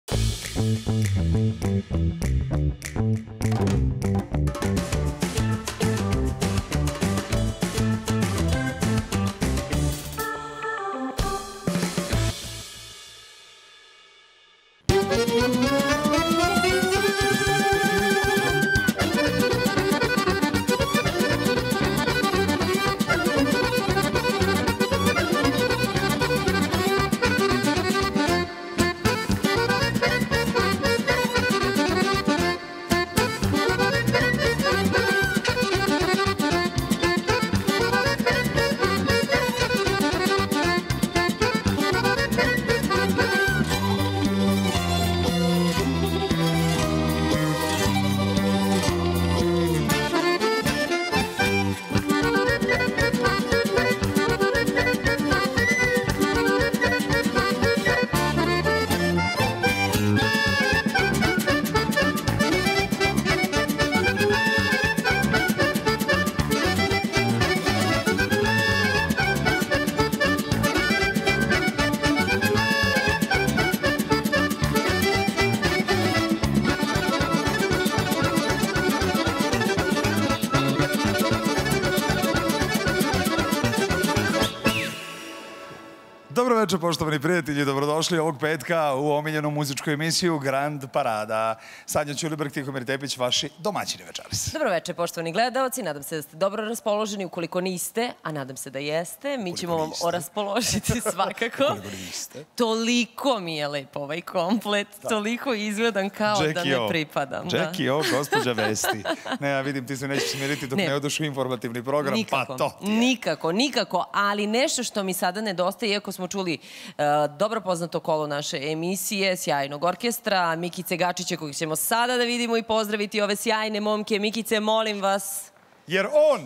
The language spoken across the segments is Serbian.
Dobro večer, poštovani prijatelji, dobrodošli ovog petka u omiljenu muzičku emisiju Grand Parada. Sanja Ćulibrk, Tihomir Tepić, vaši domaćini večeras. Dobro večer, poštovani gledalci, nadam se da ste dobro raspoloženi, ukoliko niste, a nadam se da jeste, mi ćemo vam raspoložiti svakako. Ukoliko niste. Toliko mi je lepo ovaj komplet, toliko izgledam kao da ne pripadam. Jackie O, gospođa Vesti. Ne, ja vidim, ti se nećeš smiriti dok ne odeš u informativni program, pa to ti je. Nikako, nikako, ali nešto što mi sada nedostaje, iako smo čuli dobro poznato kolo naše emisije, sjajnog orkestra, Mikice Gačića, kojeg ćemo sada da vidimo i pozdraviti ove sjajne momke. Mikice, molim vas. Jer on...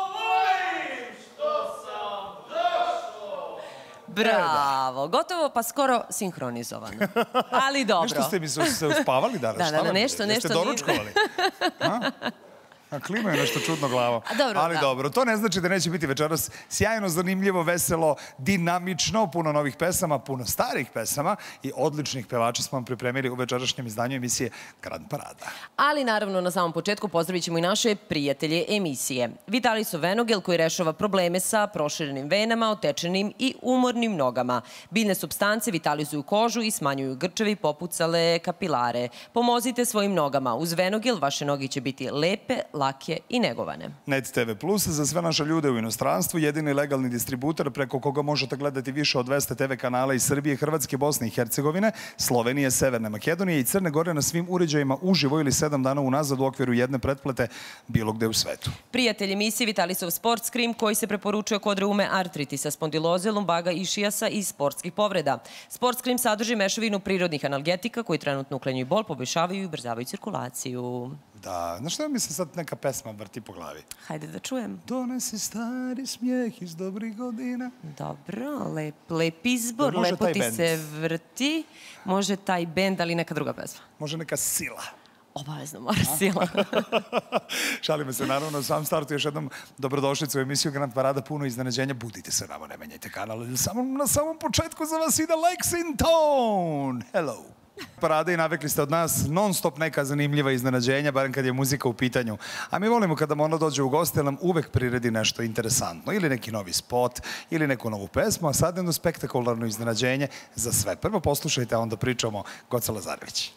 Bravo, gotovo pa skoro sinhronizovano, ali dobro. Nešto ste mi se uspavali danas, šta vam je? Jeste doručkovali? Klimaju nešto čudno glavo. Ali dobro, to ne znači da neće biti večeras sjajno, zanimljivo, veselo, dinamično, puno novih pesama, puno starih pesama i odličnih pevača smo vam pripremili u večerašnjem izdanju emisije Grand Parada. Ali naravno na samom početku pozdravit ćemo i naše prijatelje emisije. Vitaliso Venogel koji rešava probleme sa proširenim venama, otečenim i umornim nogama. Biljne supstance vitalizuju kožu i smanjuju grčevi i popucale kapilare. Pomozite svojim nogama. Uz Venogel vaše noge će biti lepe, lake i negovane. Net TV Plus za sve naše ljude u inostranstvu, jedini legalni distributer preko koga možete gledati više od 200 TV kanala iz Srbije, Hrvatske, Bosne i Hercegovine, Slovenije, Severne Makedonije i Crne Gore na svim uređajima uživo ili 7 dana unazad u okviru jedne pretplate bilo gde u svetu. Prijatelj emisije Vitalisov Sports Cream koji se preporučuje kod reume, artritisa, spondiloze, lumbaga, išijasa i sportskih povreda. Sports Cream sadrži mešavinu prirodnih analgetika koji trenutno uklanjaju bol, poboljšavaju i ubrzavaju cirkulaciju. Da, znaš što mi se sad neka pesma vrti po glavi? Hajde da čujem. Donesi stari smijeh iz dobrih godina. Dobro, lep izbor, lepo ti se vrti. Može taj bend, ali neka druga pesma. Može neka Sila. Obavezno mora Sila. Šalimo se, naravno, u samom startu još jednom dobrodošlicu u emisiju Grand Parada, puno iznenađenja. Budite se namo, ne menjajte kanal. Na samom početku za vas ide Lexington. Hello. Parade i navikli ste od nas non stop neka zanimljiva iznenađenja, barem kad je muzika u pitanju. A mi volimo kada ono dođe u goste, nam uvek priredi nešto interesantno. Ili neki novi spot, ili neku novu pesmu, a sad jedno spektakularno iznenađenje za sve. Prvo poslušajte, a onda pričamo Goca Lazarević.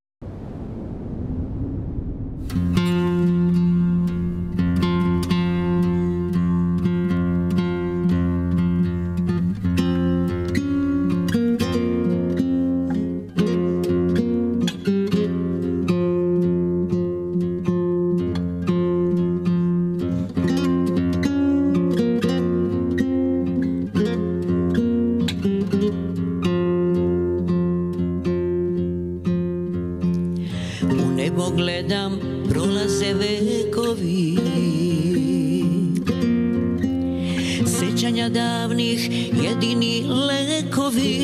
Gledam, prolaze vekovi, sećanja davnih jedini lekovi.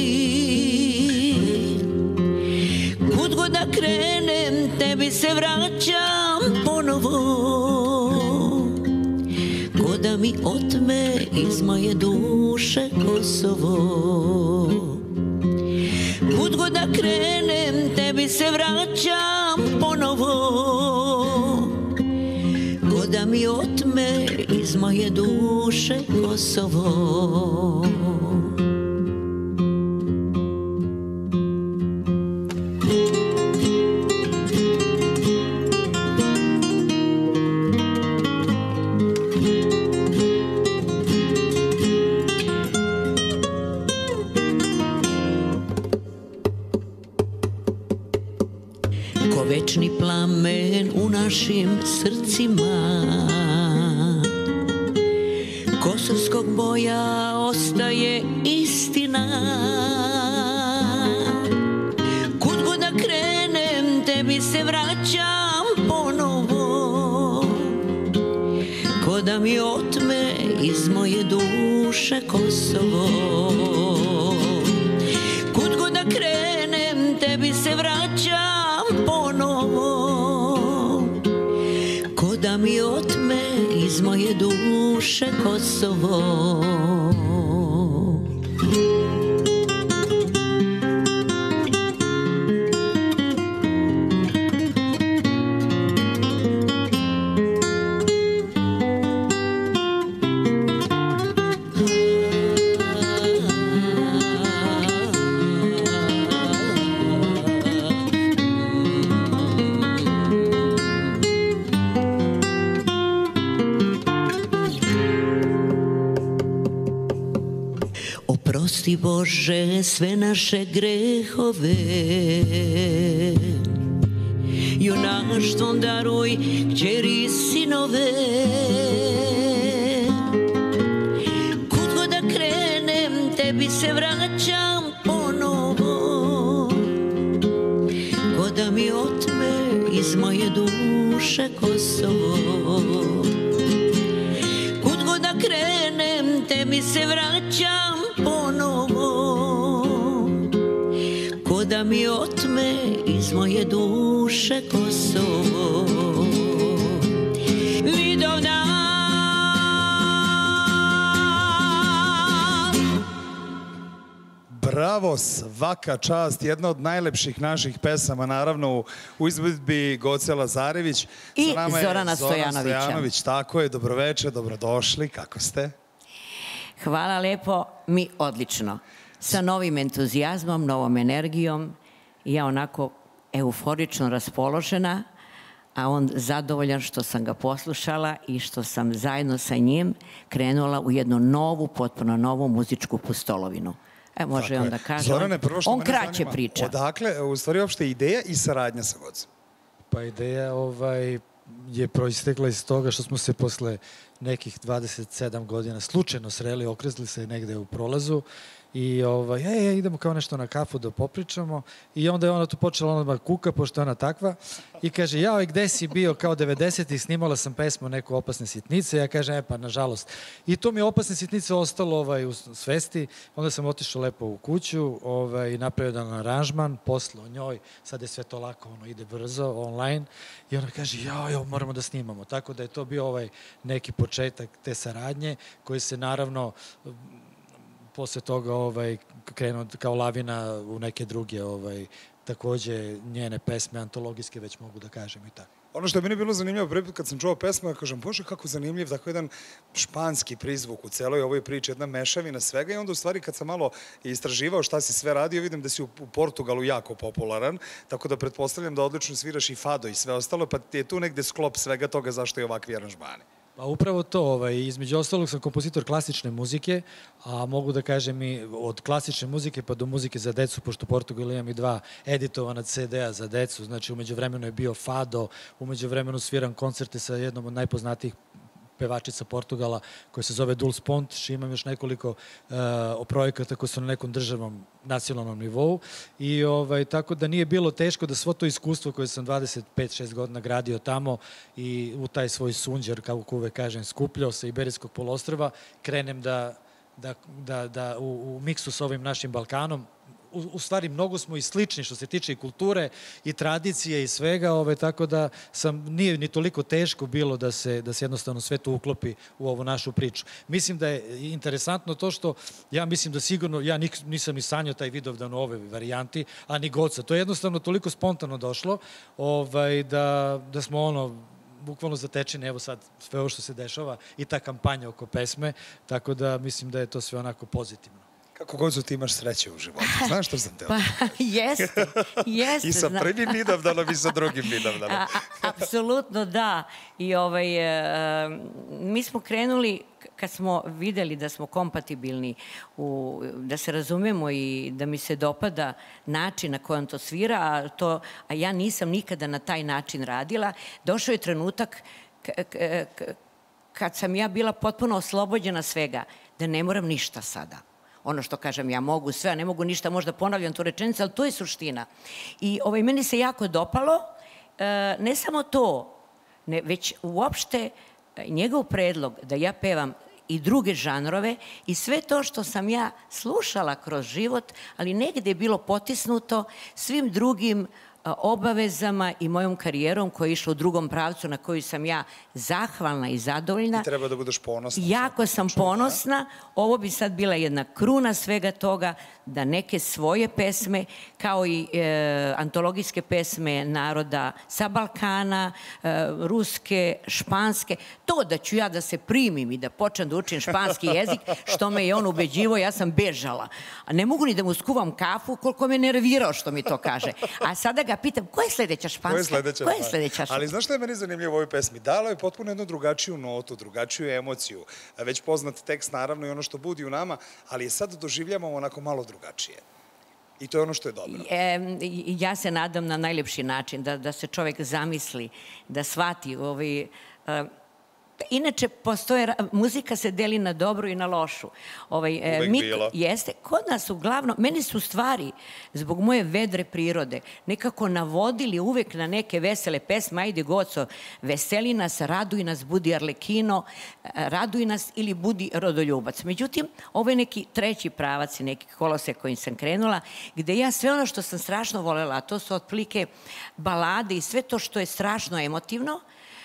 Kud god da krenem, tebi se vraćam ponovo, ko da mi otme iz moje duše Kosovo. Kud god da krenem, tebi tebi se vraćam ponovo, ko da mi otme iz moje duše Kosovo. Večni plamen u našim srcima, kosovskog boja ostaje istina. Kud god da krenem, tebi se vraćam ponovo, ko da mi otme iz moje duše Kosovo. Kud god da krenem, tebi se vraćam ponovo, ko da mi otme iz moje duše Kosovo. Oprosti Bože sve naše grehove, junaštvom daruj kćeri i sinove. Kud god da krenem, tebi se vraćam ponovo, ko da mi otme iz moje duše Kosovo. Kud god da krenem, tebi se vraćam ponovo, ko da mi otme iz moje duše Kosovo. Vidovdan. Bravo, svaka čast, jedna od najlepših naših pesama, naravno u izvedbi Goce Lazarević. I Zorana Stojanovića. Tako je, dobroveče, dobrodošli, kako ste? Hvala lepo, mi odlično. Sa novim entuzijazmom, novom energijom, ja onako euforično raspoložena, a on zadovoljan što sam ga poslušala i što sam zajedno sa njim krenula u jednu novu, potpuno novu muzičku pustolovinu. Može on da kaže, Zorane, prvo što on mene kraće zanima, priča. odakle, u stvari, uopšte ideja i saradnja sa Gocem? Pa ideja je proistekla iz toga što smo se posle nekih 27 godina slučajno sreli, okrezli se negde u prolazu i idemo kao nešto na kafu da popričamo i onda je ona tu počela odmah kuka, pošto je ona takva i kaže, jao, gde si bio kao 90-ih, snimala sam pesmu neku Opasne sitnice, ja kažem, pa nažalost. I to mi je Opasne sitnice ostalo u svesti, onda sam otišao lepo u kuću i napravio jedan aranžman, poslao njoj, sad je sve to lako, ide brzo, online, i ona kaže, jao, moramo da snimamo. Tako da je to bio neki početak te saradnje, koji se naravno posle toga krenuo kao lavina u neke druge, takođe njene pesme, antologijske, već mogu da kažem i tako. Ono što je meni bilo zanimljivo, prvi put kad sam čuo pesmu, ja kažem, bože, kako zanimljiv, tako jedan španski prizvuk u celoj ovoj priči, jedna mešavina svega i onda u stvari kad sam malo istraživao šta si sve radio, vidim da si u Portugalu jako popularan, tako da pretpostavljam da odlično sviraš i fado i sve ostalo, pa ti je tu negde sklop svega toga zašto je ovakvi aranžmani. Pa upravo to, između ostalog sam kompozitor klasične muzike, a mogu da kažem i od klasične muzike pa do muzike za decu, pošto u Portugalu imam i 2 editovana CD-a za decu, znači umeđu vremenu je bio fado, umeđu vremenu sviram koncerte sa jednom od najpoznatijih pevačica Portugala koja se zove Dulce Pontes, imam još nekoliko projekata koji su na nekom državnom nacionalnom nivou i tako da nije bilo teško da svo to iskustvo koje sam 25-6 godina gradio tamo i u taj svoj sunđer, kako uvek kažem, skupljao sa Iberijskog poluostrva, krenem da u miksu sa ovim našim Balkanom u stvari mnogo smo i slični što se tiče i kulture i tradicije i svega, tako da nije ni toliko teško bilo da se jednostavno sve to uklopi u ovu našu priču. Mislim da je interesantno to što ja mislim da sigurno, ja nisam ni sanjao taj Vidovdan u ove varijanti, a ni Goca. To je jednostavno toliko spontano došlo da smo bukvalno zatečeni, evo sad sve ovo što se dešava i ta kampanja oko pesme, tako da mislim da je to sve onako pozitivno. Kako god ti imaš sreće u životu, znaš što sam teo? Pa, jeste. I sa prvim Vidovdanom i sa drugim Vidovdanom. Apsolutno, da. I mi smo krenuli, kad smo videli da smo kompatibilni, da se razumemo i da mi se dopada način na kojem to svira, a ja nisam nikada na taj način radila, došao je trenutak kad sam ja bila potpuno oslobođena svega, da ne moram ništa sada. Ono što kažem, ja mogu sve, a ne mogu ništa, možda ponavljam tu rečenicu, ali to je suština. I meni se jako dopalo, ne samo to, već uopšte njegov predlog da ja pevam i druge žanrove i sve to što sam ja slušala kroz život, ali negde je bilo potisnuto svim drugim obavezama i mojom karijerom koja je išla u drugom pravcu na koju sam ja zahvalna i zadovoljna. I treba da budeš ponosna. Jako sam ponosna. Ovo bi sad bila jedna kruna svega toga da neke svoje pesme, kao i antologijske pesme naroda sa Balkana, ruske, španske, to da ću ja da se primim i da počnem da učim španski jezik, što me je on ubeđivo, ja sam bežala. Ne mogu ni da mu skuvam kafu koliko me nervirao što mi to kaže. A sada ga pitam, koja je sledeća španska? Koja je sledeća španska? Ali znaš što je meni zanimljivo u ovoj pesmi? Dalo je potpuno jednu drugačiju notu, drugačiju emociju. Već poznat tekst, naravno, i ono što budi u nama, ali je sad doživljavamo onako malo drugačije. I to je ono što je dobro. Ja se nadam na najlepši način, da se čovek zamisli, da shvati inače, muzika se deli na dobru i na lošu. Uvek bila. Jeste. Kod nas uglavnom, meni su stvari, zbog moje vedre prirode, nekako navodili uvek na neke vesele pesme, ajde Goco, veseli nas, raduj nas, budi Arlekino, raduj nas ili budi Rodoljubac. Međutim, ovo je neki treći pravac i neki kolosek kojim sam krenula, gde ja sve ono što sam strašno volela, a to su otprilike balade i sve to što je strašno emotivno,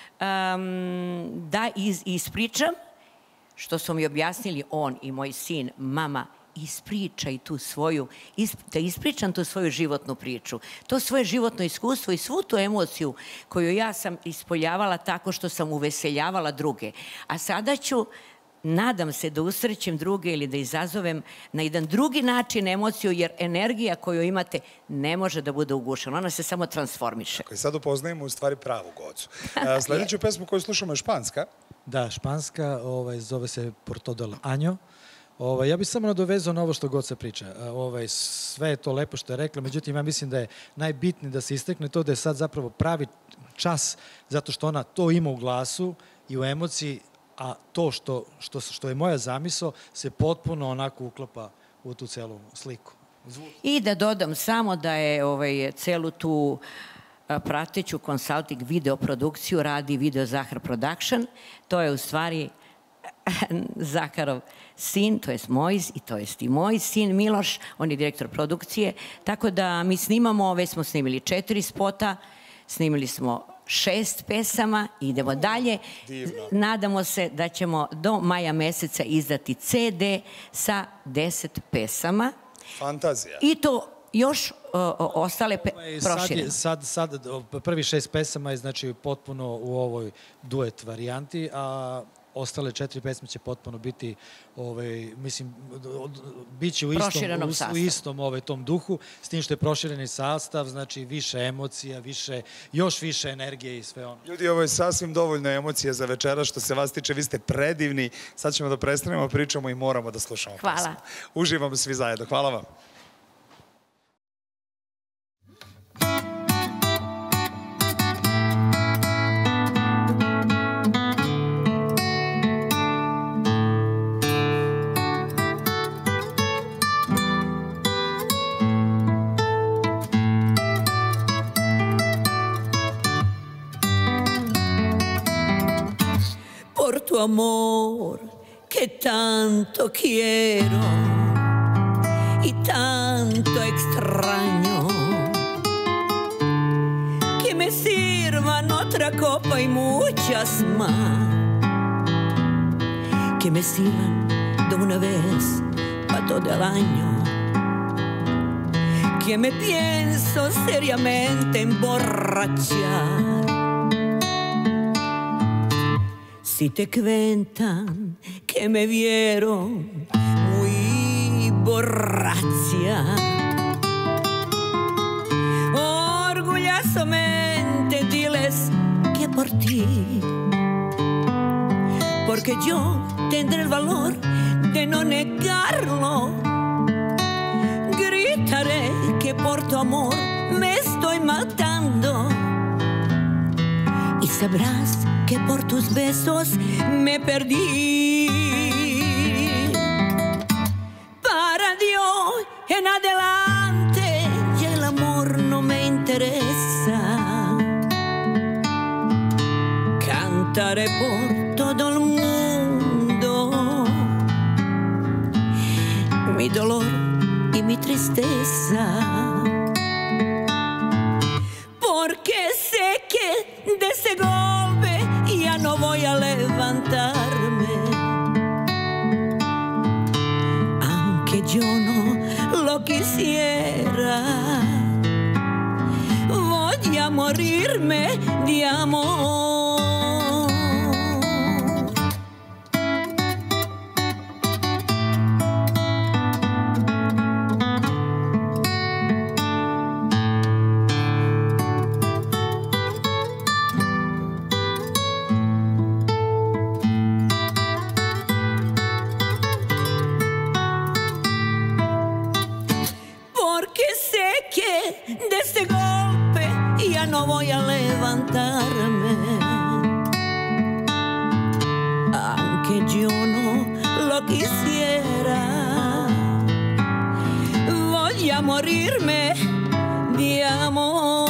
da ispričam, što su mi objasnili on i moj sin, mama, ispričaj tu svoju, da ispričam tu svoju životnu priču, to svoje životno iskustvo i svu tu emociju koju ja sam ispoljavala tako što sam uveseljavala druge. A sada ću, nadam se, da usrećem druge ili da izazovem na jedan drugi način emociju, jer energija koju imate ne može da bude ugušena, ona se samo transformiše. Tako i sad upoznajemo u stvari pravu Gocu. Sledeću pesmu koju slušamo je španska. Da, španska, zove se Porto del Año. Ja bih samo nadovezao na ovo što Goca priča. Sve je to lepo što je rekla, međutim, ja mislim da je najbitnije da se istakne to da je sad zapravo pravi čas, zato što ona to ima u glasu i u emociji, a to što je moja zamisao se potpuno onako uklapa u tu celu sliku. I da dodam samo da je celu tu prateću consulting video produkciju radi Video Zahar Production. To je u stvari Zaharov sin, to jest moj, i to jest i moj sin Miloš, on je direktor produkcije. Tako da mi snimamo, već smo snimili 4 spota, snimili smo 6 pesama, idemo dalje. Nadamo se da ćemo do maja meseca izdati CD sa 10 pesama. Fantazija. I to još ostale proširene. Sad prvi 6 pesama je znači potpuno u ovoj duet varijanti, a ostale 4 pesme će potpuno biti, mislim, bit će u istom tom duhu, s tim što je prošireni sastav, znači više emocija, još više energije i sve ono. Ljudi, ovo je sasvim dovoljno emocije za večera, što se vas tiče, vi ste predivni. Sad ćemo da prestanemo, pričamo i moramo da slušamo pesmu. Hvala. Uživamo svi zajedno. Hvala vam. Por tu amor que tanto quiero y tanto tanto extraño que me sirvan otra copa y muchas más, que me sirvan de una vez para todo el año, que me pienso seriamente emborrachar. Si te cuentan que me vieron muy borracha, orgullosamente diles que por ti, porque yo tendré el valor de no negarlo. Gritaré que por tu amor me estoy matando, y sabrás que por tus besos me perdí. Para Dios en adelante ya el amor no me interesa. Cantaré por todo el mundo mi dolor y mi tristeza, porque sé que de ese golpe ya no voy a levantarme, aunque yo no lo quisiera. Voy a morirme de amor. De este golpe ya no voy a levantarme, aunque yo no lo quisiera. Voy a morirme de amor.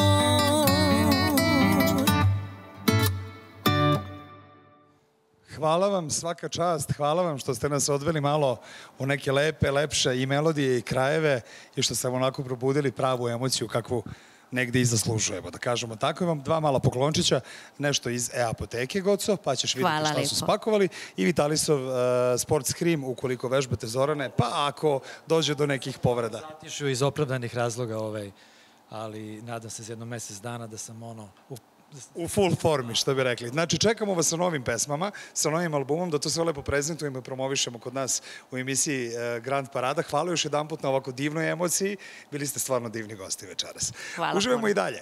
Hvala vam, svaka čast, hvala vam što ste nas odveli malo u neke lepe, lepše i melodije i krajeve i što ste vam onako probudili pravu emociju kakvu negde i zaslužujemo, da kažemo tako. Imam dva mala poklončića, nešto iz e-apoteke, Goco, pa ćeš vidjeti šta su spakovali, i Vitalisov Sports Cream, ukoliko vežbate, Zorane, pa ako dođe do nekih povreda. Zatišu iz opravdanih razloga, ali nadam se za jedno mesec dana da sam u full formi, što bi rekli. Znači, čekamo vas sa novim pesmama, sa novim albumom, da to sve lepo prezentujemo i promovišemo kod nas u emisiji Grand Parada. Hvala još jedan put na ovako divnoj emociji. Bili ste stvarno divni gosti večeras. Hvala. Uživamo i dalje.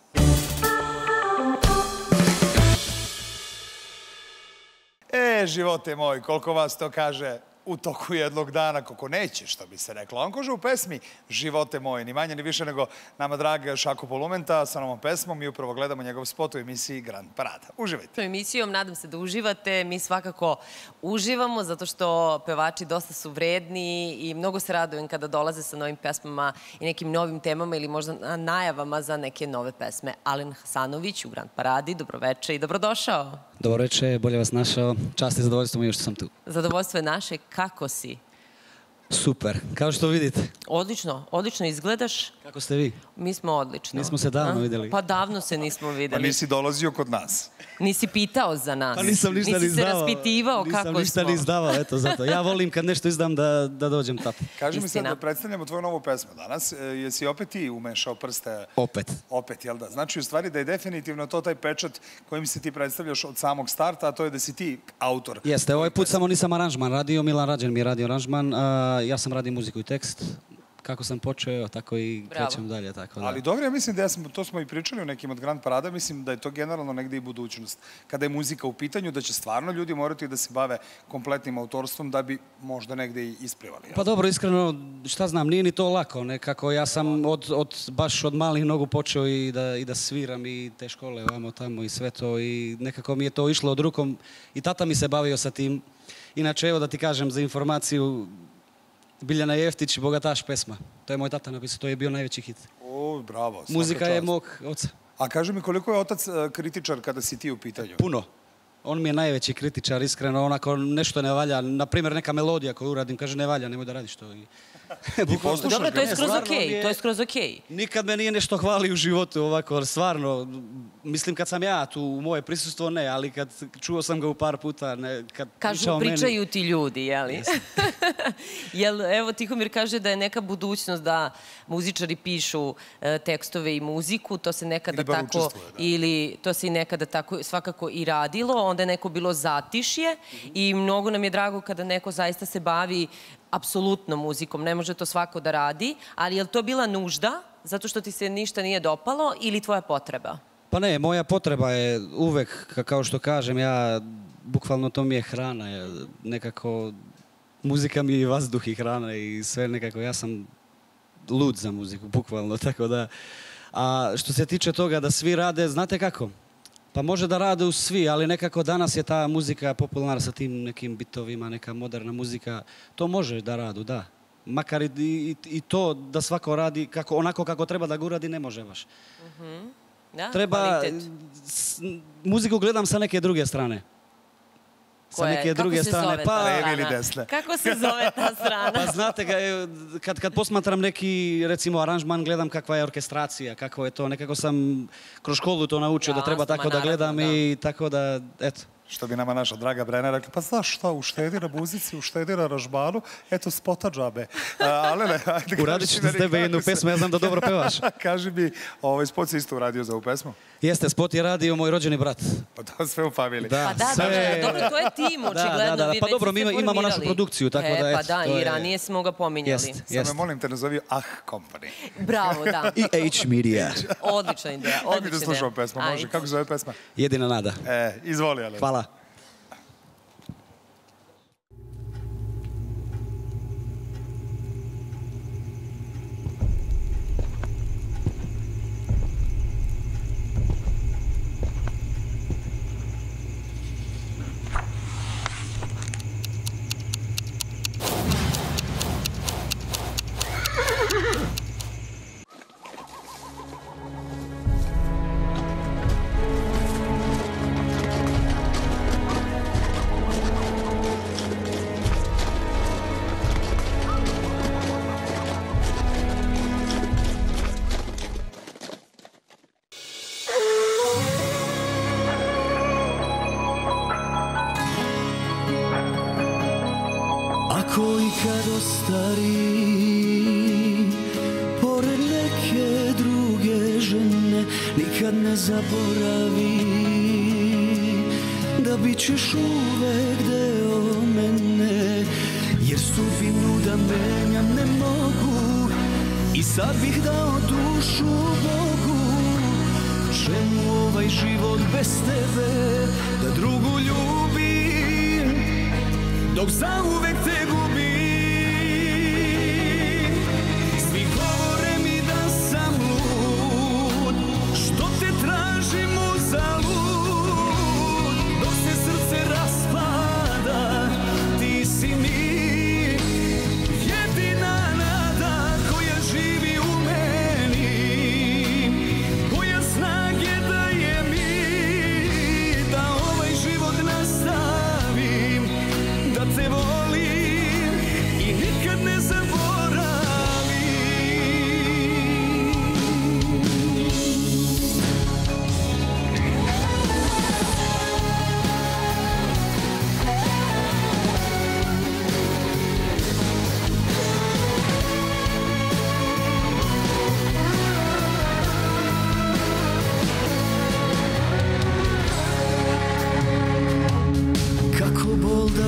Živote moj, koliko vas to kaže u toku jednog dana, koliko neće, što bi se reklo. On kaže u pesmi Živote moje, ni manje ni više nego nama draga Šako Polumenta sa novom pesmom. Mi upravo gledamo njegov spot u emisiji Grand Parada. Uživajte. Emisijom, nadam se da uživate. Mi svakako uživamo zato što pevači dosta su vredni i mnogo se radujem kada dolaze sa novim pesmama i nekim novim temama ili možda najavama za neke nove pesme. Alen Hasanović u Grand Paradi, dobroveče i dobrodošao. Dobroveče, bolje vas našao. Čast i zadovoljstvo mi što sam tu. Zadovoljstvo je naše. Kako si? Super, kao što vidite. Odlično, odlično izgledaš. Kako ste vi? Mi smo odlično. Nismo se davno videli. Pa davno se nismo videli. Pa nisi dolazio kod nas. Nisi pitao za nas. Pa nisam ništa ni izdavao. Nisi se raspitivao kako smo. Nisam ništa ni izdavao, eto zato. Ja volim kad nešto izdam da dođem tamo. Kaži mi sad da predstavljamo tvoju novu pesmu danas. Jesi opet ti umešao prste? Opet. Opet, jel da? Znači u stvari da je definitivno to taj pečat kojim se ti predstavljaš od samog starta, a to je da si ti autor. Jeste, ovaj put samo nisam aranžman radio, Milan Rađen mi je radio aranžman, ja sam radio muziku i tekst. Kako sam počeo, tako i krećem dalje. Ali dobro, ja mislim da to smo i pričali u nekim od Grand Parada, mislim da je to generalno negde i budućnost. Kada je muzika u pitanju, da će stvarno ljudi morati da se bave kompletnim autorstvom da bi možda negde i isplivali. Pa dobro, iskreno, šta znam, nije ni to lako. Nekako ja sam baš od malih nogu počeo i da sviram i te škole ovamo tamo i sve to i nekako mi je to išlo od rukom i tata mi se bavio sa tim. Inače, evo da ti kažem za informaciju, Biljana Jeftić, Bogataš pesma. To je moj tata napisao, to je bio najveći hit. O, bravo. Muzika je mog oca. A kaži mi, koliko je otac kritičar kada si ti u pitanju? Puno. On mi je najveći kritičar, iskreno, onako nešto ne valja. Naprimjer, neka melodija koju uradim, kaže ne valja, nemoj da radiš to. Dobro, to je skroz okej, to je skroz okej. Nikad me nije nešto hvali u životu ovako, stvarno. Mislim, kad sam ja tu, u moje prisustvo ne, ali kad čuo sam ga u par puta, kad kažu, pričaju ti ljudi, jeli? Jel, evo, Tihomir kaže da je neka budućnost da muzičari pišu tekstove i muziku, to se nekada tako, ili to se i nekada tako svakako i radilo, onda je neko bilo zatišje i mnogo nam je drago kada neko zaista se bavi apsolutno muzikom, ne može to svako da radi, ali je li to bila nužda, zato što ti se ništa nije dopalo, ili tvoja potreba? Pa ne, moja potreba je uvek, kao što kažem, ja, bukvalno to mi je hrana, nekako, muzika mi je i vazduh i hrana i sve nekako, ja sam lud za muziku, bukvalno, tako da, a što se tiče toga da svi rade, znate kako? Pa može da rade u svi, ali nekako danas je ta muzika popularna sa tim nekim bitovima, neka moderna muzika. To može da radu, da. Makar i to da svako radi onako kako treba da ga uradi, ne može baš. Treba, muziku gledam sa neke druge strane. Sa neke druge strane. Kako se zove ta strana? Pa znate, kad posmatram neki, recimo, aranžman, gledam kakva je orkestracija, kako je to. Nekako sam kroz školu to naučio da treba tako da gledam i tako da, eto. Što bi nama naša draga Brena rekla, pa znaš šta, uštedi na muzici, uštedi na aranžmanu, eto, spota džabe. Uradit ću s tebe jednu pesmu, ja znam da dobro pevaš. Kaži mi, spot si isto uradio za ovu pesmu? Jeste, spot je radio moj rođeni brat. Pa to je sve u familiji. Pa dobro, to je tim, očigledno. Pa dobro, mi imamo našu produkciju, tako da, eto. Pa da, i ranije smo ga pominjali. Samo molim te, nazovi Company. Bravo, da. I H Media. Odlična ideja, odlična ideja. Ajde da slušamo pesmu, može. Kako se zove pesma? Jedina nada. Izvoli, ali. Hvala. Koji kad ostari pored neke druge žene nikad ne zaboravi da bit ćeš uvek deo mene, jer sudbinu da menjam ne mogu i sad bih dao dušu Bogu. Čemu ovaj život bez tebe, da drugu ljubim dok zauvek te gubim. Svi govore mi da sam lud, što te tražim uzalud. Dok se srce raspada, ti si mi jedina nada koja živi u meni, koja snage daje mi da ovaj život nastavim, da te volim i nikad ne zaboravim. Kako bol da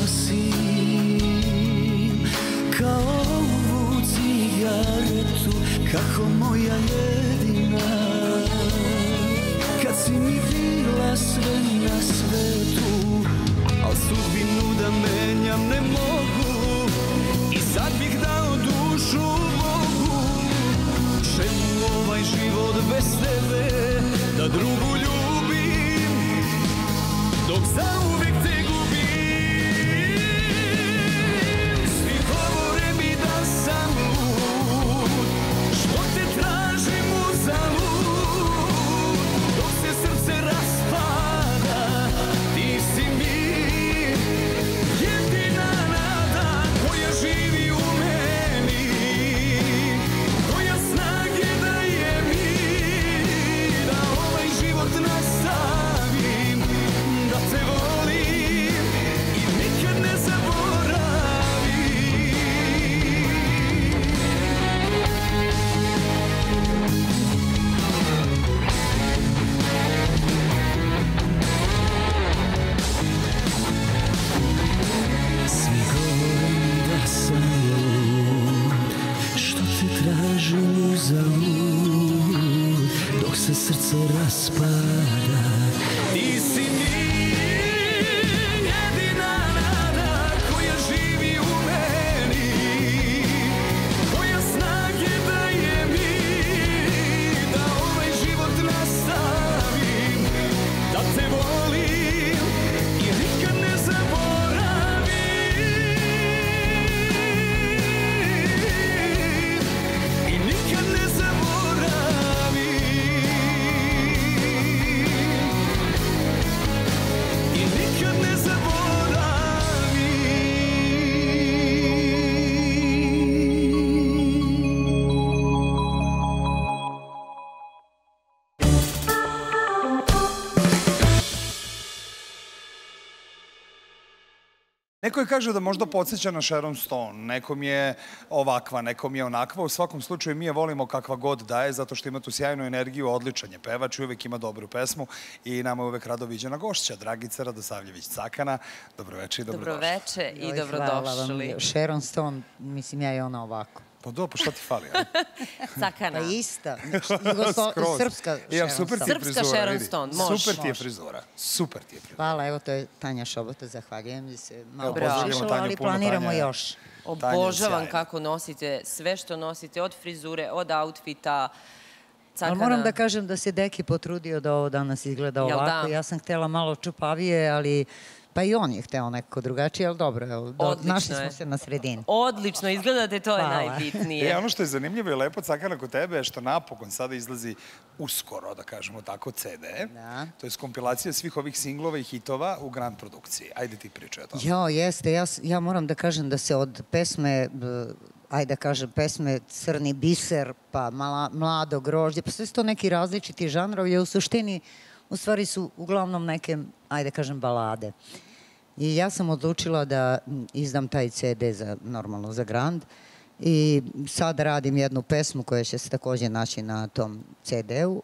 ugasim, kao ovu cigaretu, kako moja jedina, kad si mi bila sve na svetu, al sudbinu da menjam ne mogu i sad bih dao dušu Bogu. Čemu ovaj život bez tebe, da drugu ljubim dok zauvek te gubim. Svi govore mi da sam lud, što te tražim uzalud. Dok se srce raspada, ti se srce raspada. Ti si mi jedina nada koja živi u meni, koja snage daje mi da ovaj život nastavim, da te volim i nikad ne zaboravim, i nikad ne zaboravim, i nikad ne zaboravim. Neko je kaže da možda podsjeća na Sharon Stone, nekom je ovakva, nekom je onakva. U svakom slučaju mi je volimo kakva god daje, zato što ima tu sjajnu energiju, odličan je pevač i uvek ima dobru pesmu i nama je uvek rado viđena gošća, Dragica Radosavljević-Cakana. Dobroveče i dobrodošli. Dobroveče i Hvala vam. dobrodošli. Sharon Stone, mislim ja je ona ovako. Pa pa šta ti fali, a? Cakana. Pa ista. Skroz. Srpska Ja, Sharon super ti je Stone. Srpska frizura, Sharon vidi. Stone, može. Super ti je frizura, super ti je frizura. Hvala, evo to je Tanja Šobota, zahvaljujem da se malo pozdravljamo požišalo, Tanju ali puno, planiramo Tanja je- još. Obožavam sjajna. kako nosite sve što nosite, od frizure, od outfita. Cakana. Ali moram da kažem da se Deki potrudio da ovo danas izgleda Jel ovako. da? Ja sam htjela malo čupavije, ali pa i on je hteo nekako drugačije, ali dobro, evo, Odlično našli je. smo se na sredini. Odlično izgledate, to je Hvala. najbitnije. Ono što je zanimljivo i lepo, Cakana, kod tebe je što napokon sada izlazi uskoro, da kažemo tako, CD. Da. To je kompilacija svih ovih singlova i hitova u grand produkciji. Ajde ti pričaj o tome. Jo, jeste, ja moram da kažem da se od pesme, ajde da kažem, pesme Crni biser, pa Mlado grožđe, pa sve su to neki različiti žanrovi, a u suštini u stvari su uglavnom neke, ajde da kažem, balade. I ja sam odlučila da izdam taj CD normalno za Grand i sad radim jednu pesmu koja će se također naći na tom CD-u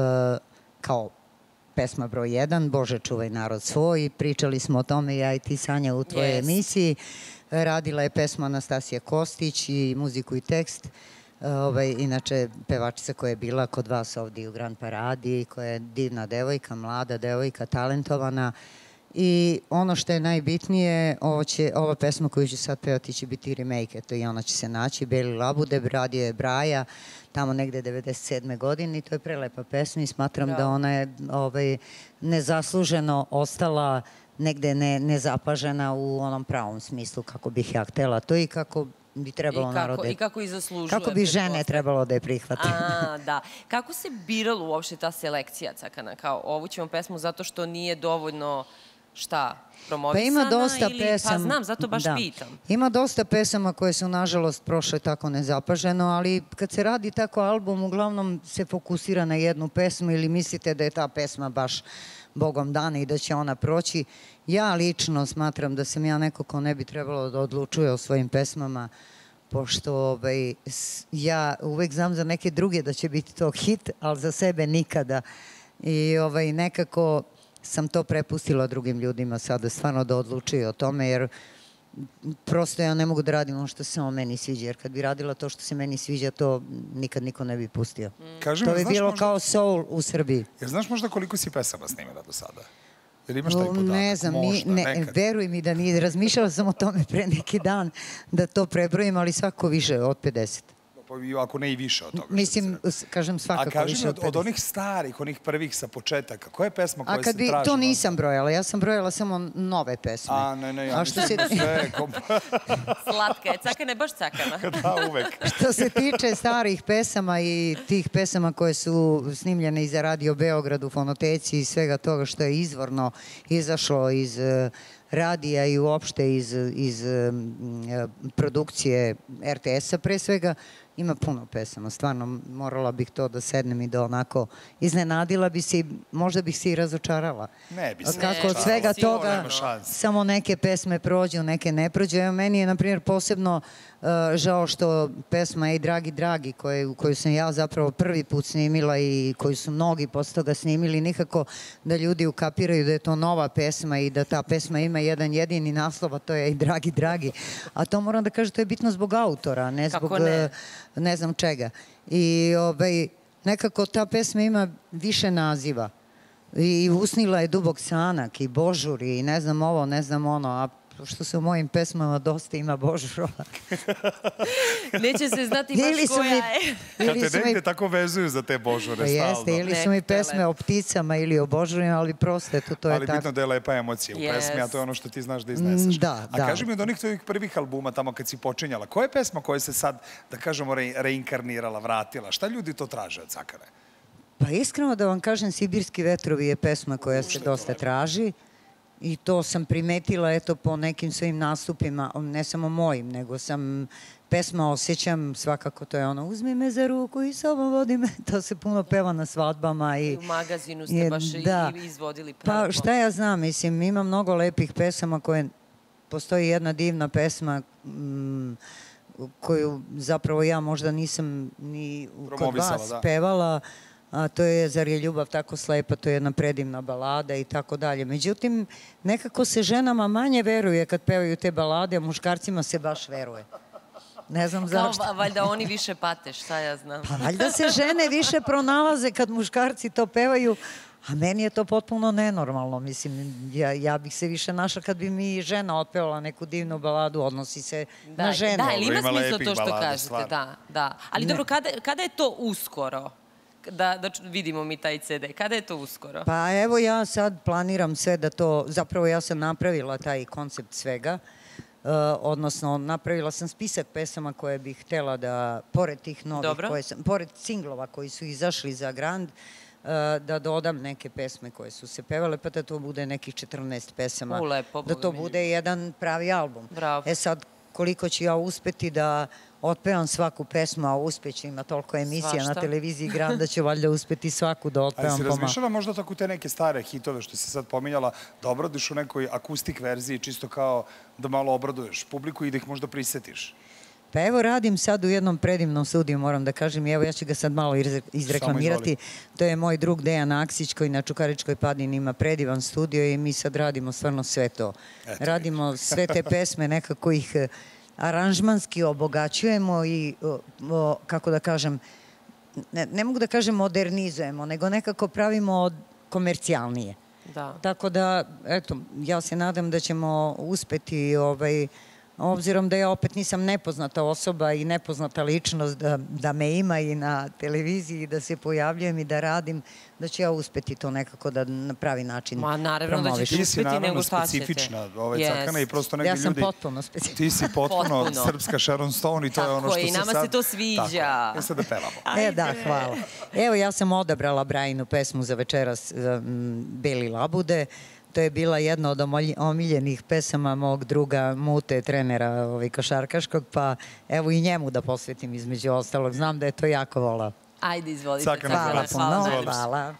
kao pesma broj 1, Bože čuvaj narod svoj. Pričali smo o tome ja i ti, Sanja, u tvojoj emisiji. Radila je pesmu Anastasija Kostić i muziku i tekst. Inače, pevačica koja je bila kod vas ovdje u Grand Paradi, koja je divna devojka, mlada devojka, talentovana. I ono što je najbitnije, ova pesma koju ću sad pevati će biti remake, eto i ona će se naći, Beli Labudeb, radio je Braja, tamo negde 97. godine i to je prelepa pesma i smatram da ona je nezasluženo ostala negde nezapažena u onom pravom smislu kako bih ja htela to i kako bi trebalo narode... I kako i zaslužuje. Kako bi žene trebalo da je prihvate. Da. Kako se birala uopšte ta selekcija, Cakana? Kao, ovu ćemo pesmu zato što nije dovoljno, promovisana? Pa ima dosta ili, pesama. Pa znam, zato baš pitam. Ima dosta pesama koje su, nažalost, prošle tako nezapaženo, ali kad se radi tako album, uglavnom se fokusira na jednu pesmu ili mislite da je ta pesma baš Bogom dana i da će ona proći. Ja lično smatram da sam ja neko ko ne bi trebalo da odlučuje o svojim pesmama, pošto ja uvek znam za neke druge da će biti to hit, ali za sebe nikada. I nekako sam to prepustila drugim ljudima sada stvarno da odlučuju o tome, jer prosto ja ne mogu da radim ono što se samo meni sviđa, jer kad bi radila to što se meni sviđa, to nikad niko ne bi pustio. To bi bilo kao soul u Srbiji. Jer znaš možda koliko si pesama snimila do sada? Jer imaš taj podatak? Ne znam, veruj mi da nije. Razmišljala sam o tome pre neki dan da to prebrojim, ali svako više od 50. Ako ne i više od toga. Mislim, kažem svakako više od 50. A kaži mi, od onih starih, onih prvih sa početaka, koja je pesma koja se traži? To nisam brojala, ja sam brojala samo nove pesme. Ja mislim da sve... Slatka je, Cakana je baš Cakana. Da, uvek. Što se tiče starih pesama i tih pesama koje su snimljene i za Radio Beograd u fonoteci i svega toga što je izvorno izašlo iz radija i uopšte iz produkcije RTS-a pre svega, ima puno pesama. Stvarno, morala bih to da sednem i da onako iznenadila bi se i možda bih se i razočarala. Ne bi se kako od svega toga samo neke pesme prođu, neke ne prođu. Evo, meni je, na primjer, posebno žao što pesma Ej, dragi, dragi, koju sam ja zapravo prvi put snimila i koju su mnogi posle toga snimili, nikako da ljudi ukapiraju da je to nova pesma i da ta pesma ima jedan jedini naslov, a to je Ej, dragi, dragi. A to moram da kažem, to je bitno zbog autora, ne zbog ne znam čega. I nekako ta pesma ima više naziva. I usnila je dubok sanak i božuri i ne znam ovo, ne znam ono, a što se u mojim pesmama dosta ima božurova. Neće se znati baš koja je. Kad te negdje tako vezuju za te božure stalno. Jeste, ili su mi pesme o pticama ili o božurima, ali prosto, eto, to je tako. Ali bitno da je lepa emocija u pesmi, a to je ono što ti znaš da izneseš. Da. A kaži mi od onih tvojih prvih albuma, tamo kad si počinjala, koja je pesma koja se sad, da kažemo, reinkarnirala, vratila? Šta ljudi to traže od Sakare? Pa iskreno da vam kažem, Sibirski vetrovi je pesma koja se dosta traži. I to sam primetila, eto, po nekim svojim nastupima, ne samo mojim, nego sam pesma osjećam, svakako to je ono, uzmi me za ruku i sobom vodi me, to se puno peva na svadbama. I u magazinu ste baš i izvodili pravo. Pa šta ja znam, mislim, ima mnogo lepih pesama koje, postoji jedna divna pesma koju zapravo ja možda nisam ni kod vas pevala, a to je Zar je ljubav tako slepa, to je jedna predivna balada i tako dalje. Međutim, nekako se ženama manje veruje kad pevaju te balade, a muškarcima se baš veruje. Ne znam zašto. Kao, valjda oni više pate, šta ja znam. Pa valjda se žene više pronalaze kad muškarci to pevaju, a meni je to potpuno nenormalno. Mislim, ja bih se više našla kad bi mi žena otpevala neku divnu baladu, odnosi se na žene. Da, ili ima smisla to što kažete, da. Ali dobro, kada je to uskoro? Da vidimo mi taj CD. Kada je to uskoro? Pa evo ja sad planiram sve da to, zapravo ja sam napravila taj koncept svega, odnosno napravila sam spisak pesama koje bih htjela da, pored tih novih, pored singlova koji su izašli za Grand, da dodam neke pesme koje su se pevale, pa da to bude nekih 14 pesama. Da to bude jedan pravi album. E sad, koliko ću ja uspeti da otpevam svaku pesmu, a uspeću, ima toliko emisija na televiziji Grand da ću valjda uspeti svaku da otpevam. Ali si razmišljala možda tako te neke stare hitove što si sad pominjala, da obradiš u nekoj akustik verziji, čisto kao da malo obraduješ publiku i da ih možda prisetiš? Pa evo radim sad u jednom predivnom studiju, moram da kažem, i evo ja ću ga sad malo izreklamirati. To je moj drug Dejan Aksić koji na Čukaričkoj padini ima predivan studio i mi sad radimo stvarno sve to. Radimo sve te pesme, nekako ih aranžmanski obogaćujemo i, kako da kažem, ne mogu da kažem modernizujemo, nego nekako pravimo komercijalnije. Tako da, eto, ja se nadam da ćemo uspeti, obzirom da ja opet nisam nepoznata osoba i nepoznata ličnost, da me ima i na televiziji, da se pojavljujem i da radim, da ću ja uspeti to nekako da na pravi način promovišem. Naravno da ćete uspeti, nego šta ćete. Ti si specifična, Cakana, i prosto negdje ljudi... Ja sam potpuno specifična. Ti si potpuno srpska Sharon Stone i to je ono što se sad... Tako je, i nama se to sviđa. Tako, sad da pevamo. Da, hvala. Evo, ja sam odabrala Brajinu pesmu za večeras, Beli labude. To je bila jedna od omiljenih pesama mog druga Mute, trenera košarkaškog, pa evo i njemu da posvetim između ostalog. Znam da je to jako volao. Ajde, izvolite. Hvala puno, hvala.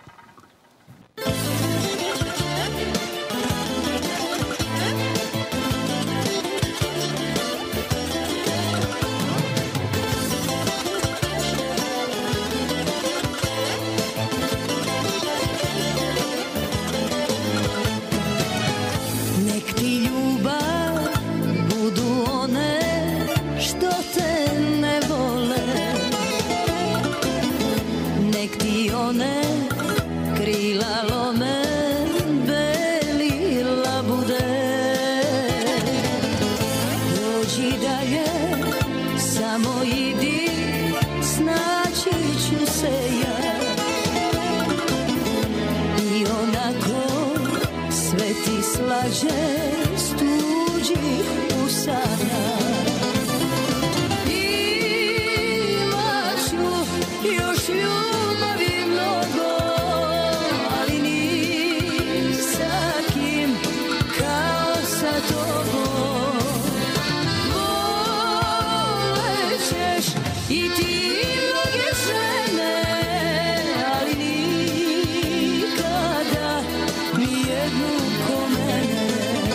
Jednu ko mene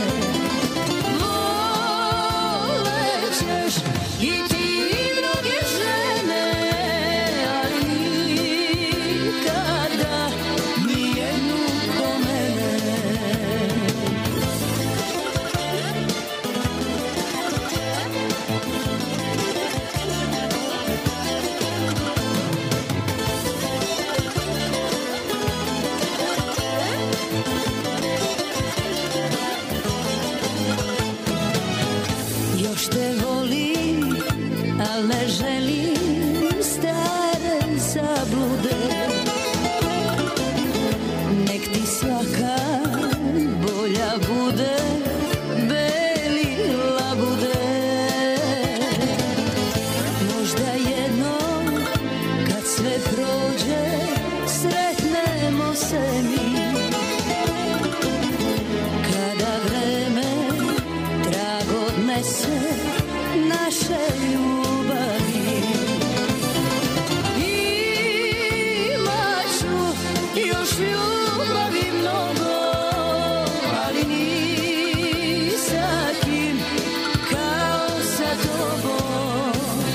još ljubavi mnogo, ali ni sa kim kao sa tobom.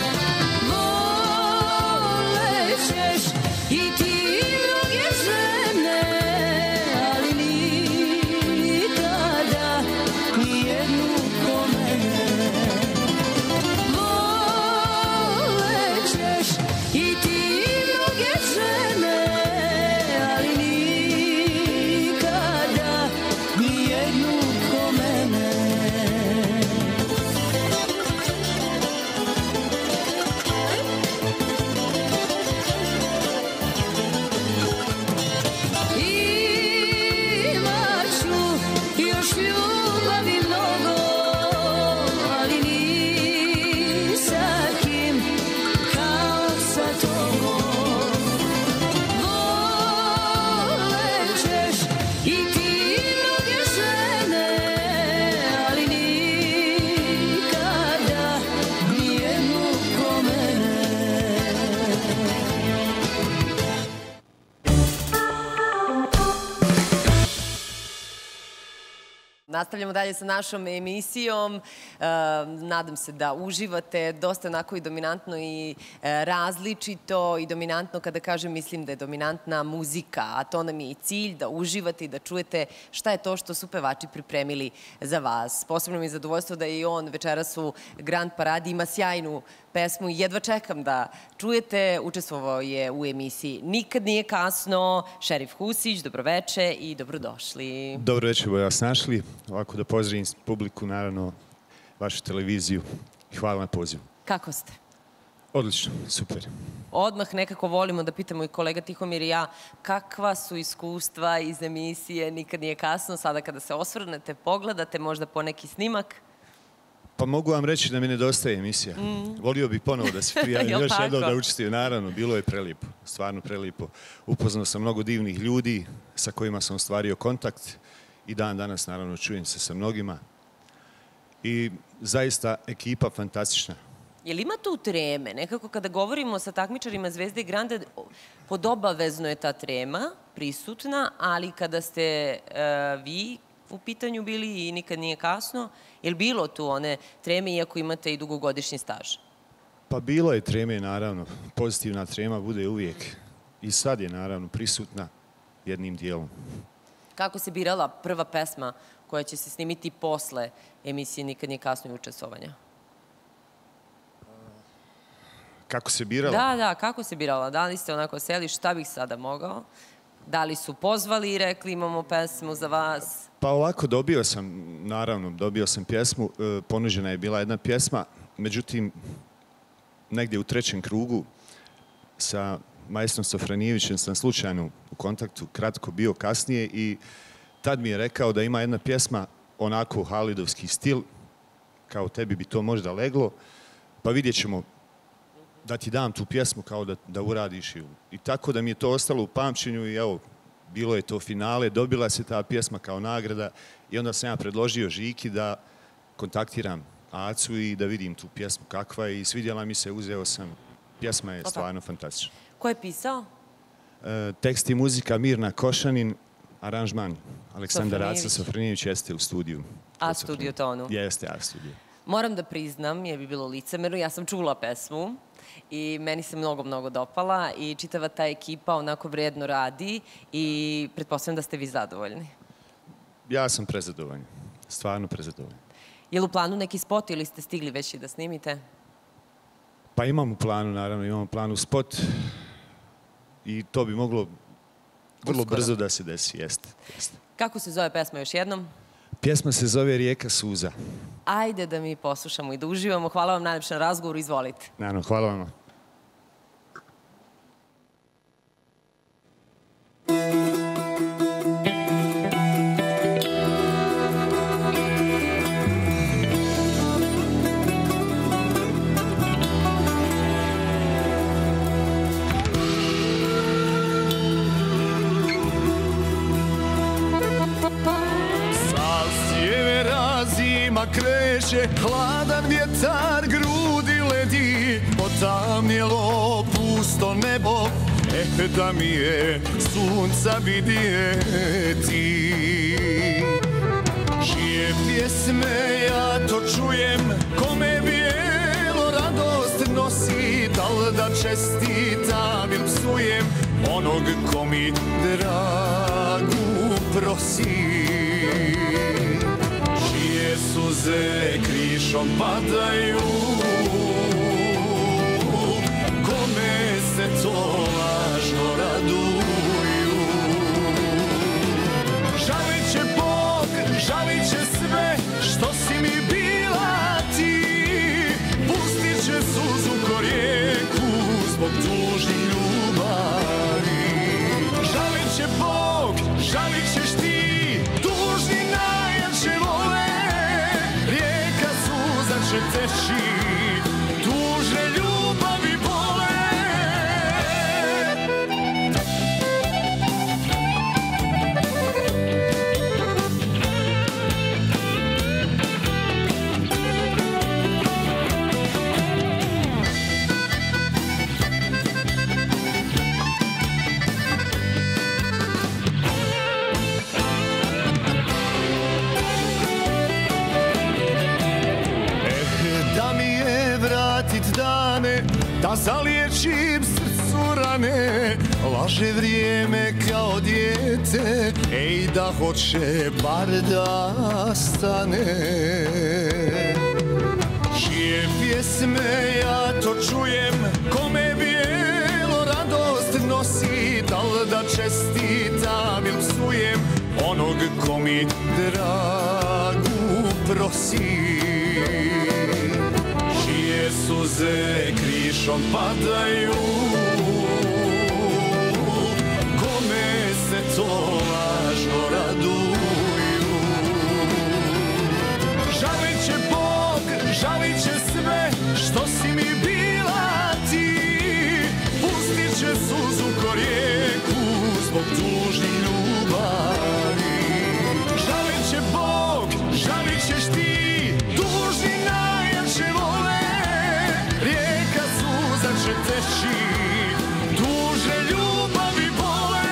Volećeš i ti druge žene, ali nikada nijednu ko mene. Volećeš i ti druge žene, ali nikada nijednu ko mene. Imat ću još ljubavi mnogo, ali ni sa kim kao sa tobom. Volećeš i ti mnoge žene, ali nikada nijednu ko mene. Nastavljamo dalje sa našom emisijom. Nadam se da uživate. Dosta onako i dominantno i različito. I dominantno, kada kažem, mislim da je dominantna muzika. A to nam je i cilj, da uživate i da čujete šta je to što su pevači pripremili za vas. Posebno mi je zadovoljstvo da i on večeras u Grand Paradi ima sjajnu pesmu i jedva čekam da čujete. Učestvovao je u emisiji Nikad nije kasno. Šerif Husić, dobroveče i dobrodošli. Dobro večer, bojo vas našli. Ovako da pozdravim publiku, naravno, vašu televiziju. I hvala na pozivu. Kako ste? Odlično, super. Odmah nekako volimo da pitamo i kolega Tihomir i ja kakva su iskustva iz emisije Nikad nije kasno, sada kada se osvrnete, pogledate možda po neki snimak? Pa mogu vam reći da mi nedostaje emisija. Volio bih ponovo da se prijavim, Jel još tako? jednom da učestvujem. Naravno, bilo je prelijepo, stvarno prelijepo. Upoznao sam mnogo divnih ljudi sa kojima sam ostvario kontakt i dan danas, naravno, čujem se sa mnogima. I zaista ekipa fantastična. Jel ima tu treme? Nekako kada govorimo sa takmičarima Zvezde i Grande, podobavezno je ta trema prisutna, ali kada ste vi u pitanju bili i Nikad nije kasno, je li bilo tu one treme iako imate i dugogodišnji staž? Pa bilo je treme, naravno. Pozitivna trema bude uvijek. I sad je, naravno, prisutna jednim dijelom. Kako se birala prva pesma koja će se snimiti posle emisije Nikad nije kasno i učestvovanja? Kako se birala? Da, kako se birala? Da li ste onako seli, šta bih sada mogao? Da li su pozvali i rekli imamo pesmu za vas? Pa ovako, dobio sam pjesmu, ponuđena je bila jedna pjesma, međutim, negdje u trećem krugu sa maestrom Sofranijevićem sam slučajno u kontaktu, kratko bio kasnije i tad mi je rekao da ima jedna pjesma onako halidovski stil, kao tebi bi to možda leglo, pa vidjet ćemo da ti dam tu pjesmu kao da uradiš ju. I tako da mi je to ostalo u pamćenju i evo, bilo je to finale, dobila se ta pjesma kao nagrada i onda sam ja predložio Žiki da kontaktiram Acu i da vidim tu pjesmu kakva je i svidjela mi se, uzeo sam. Pjesma je stvarno fantastična. Ko je pisao? Tekst i muzika Mirna Košanin, aranžman Aleksandar Aca Sofranijević jeste u studiju. A studio tonu? Jeste, A studio. Moram da priznam, jer bi bilo licemerno, ja sam čula pesmu i meni se mnogo, mnogo dopala i čitava ta ekipa onako vrijedno radi i pretpostavljam da ste vi zadovoljni. Ja sam prezadovoljan, stvarno prezadovoljan. Je li u planu neki spot ili ste stigli već i da snimite? Pa imam u planu, naravno, imam u planu spot i to bi moglo vrlo brzo da se desi, jeste. Kako se zove pesma još jednom? Pjesma se zove Rijeka suza. Ajde da mi poslušamo i da uživamo. Hvala vam najlepše na razgovoru, izvolite. Naravno, hvala vam. Kreće hladan vjetar, grudi ledi, potamnijelo pusto nebo, da mi je sunca vidjeti. Čije pjesme ja to čujem, kome bijelo radost nosi, da li da čestitam ili psujem onog ko mi dragu prosi. Čije suze krišom padaju, kome se to lažno raduju. Žalit će Bog, žalit će sve što si mi bila ti. Pustit će suzu ko rijeku zbog tužnih ljubavi. Žalit će Bog, žalit ćeš ti, tužni najjače vole. Rijeka suza će teći, tužne ljubavi bole. Da zaliječim srcu rane, laže vrijeme kao dijete, ej da hoće bar da stane. Čije pjesme ja to čujem, kome bijelo radost nosi, da li da čestitam ili psujem onog ko mi dragu prosi. Čije suze krišom padaju, kome se to lažno raduju. Žalit će Bog, žalit će sve što si mi bila ti. Pustit će suzu ko rijeku zbog tužnih ljubavi. Žalit će Bog, žalit ćeš ti, tužni najjače vole. Rijeka suza će teći, tužne ljubavi bole.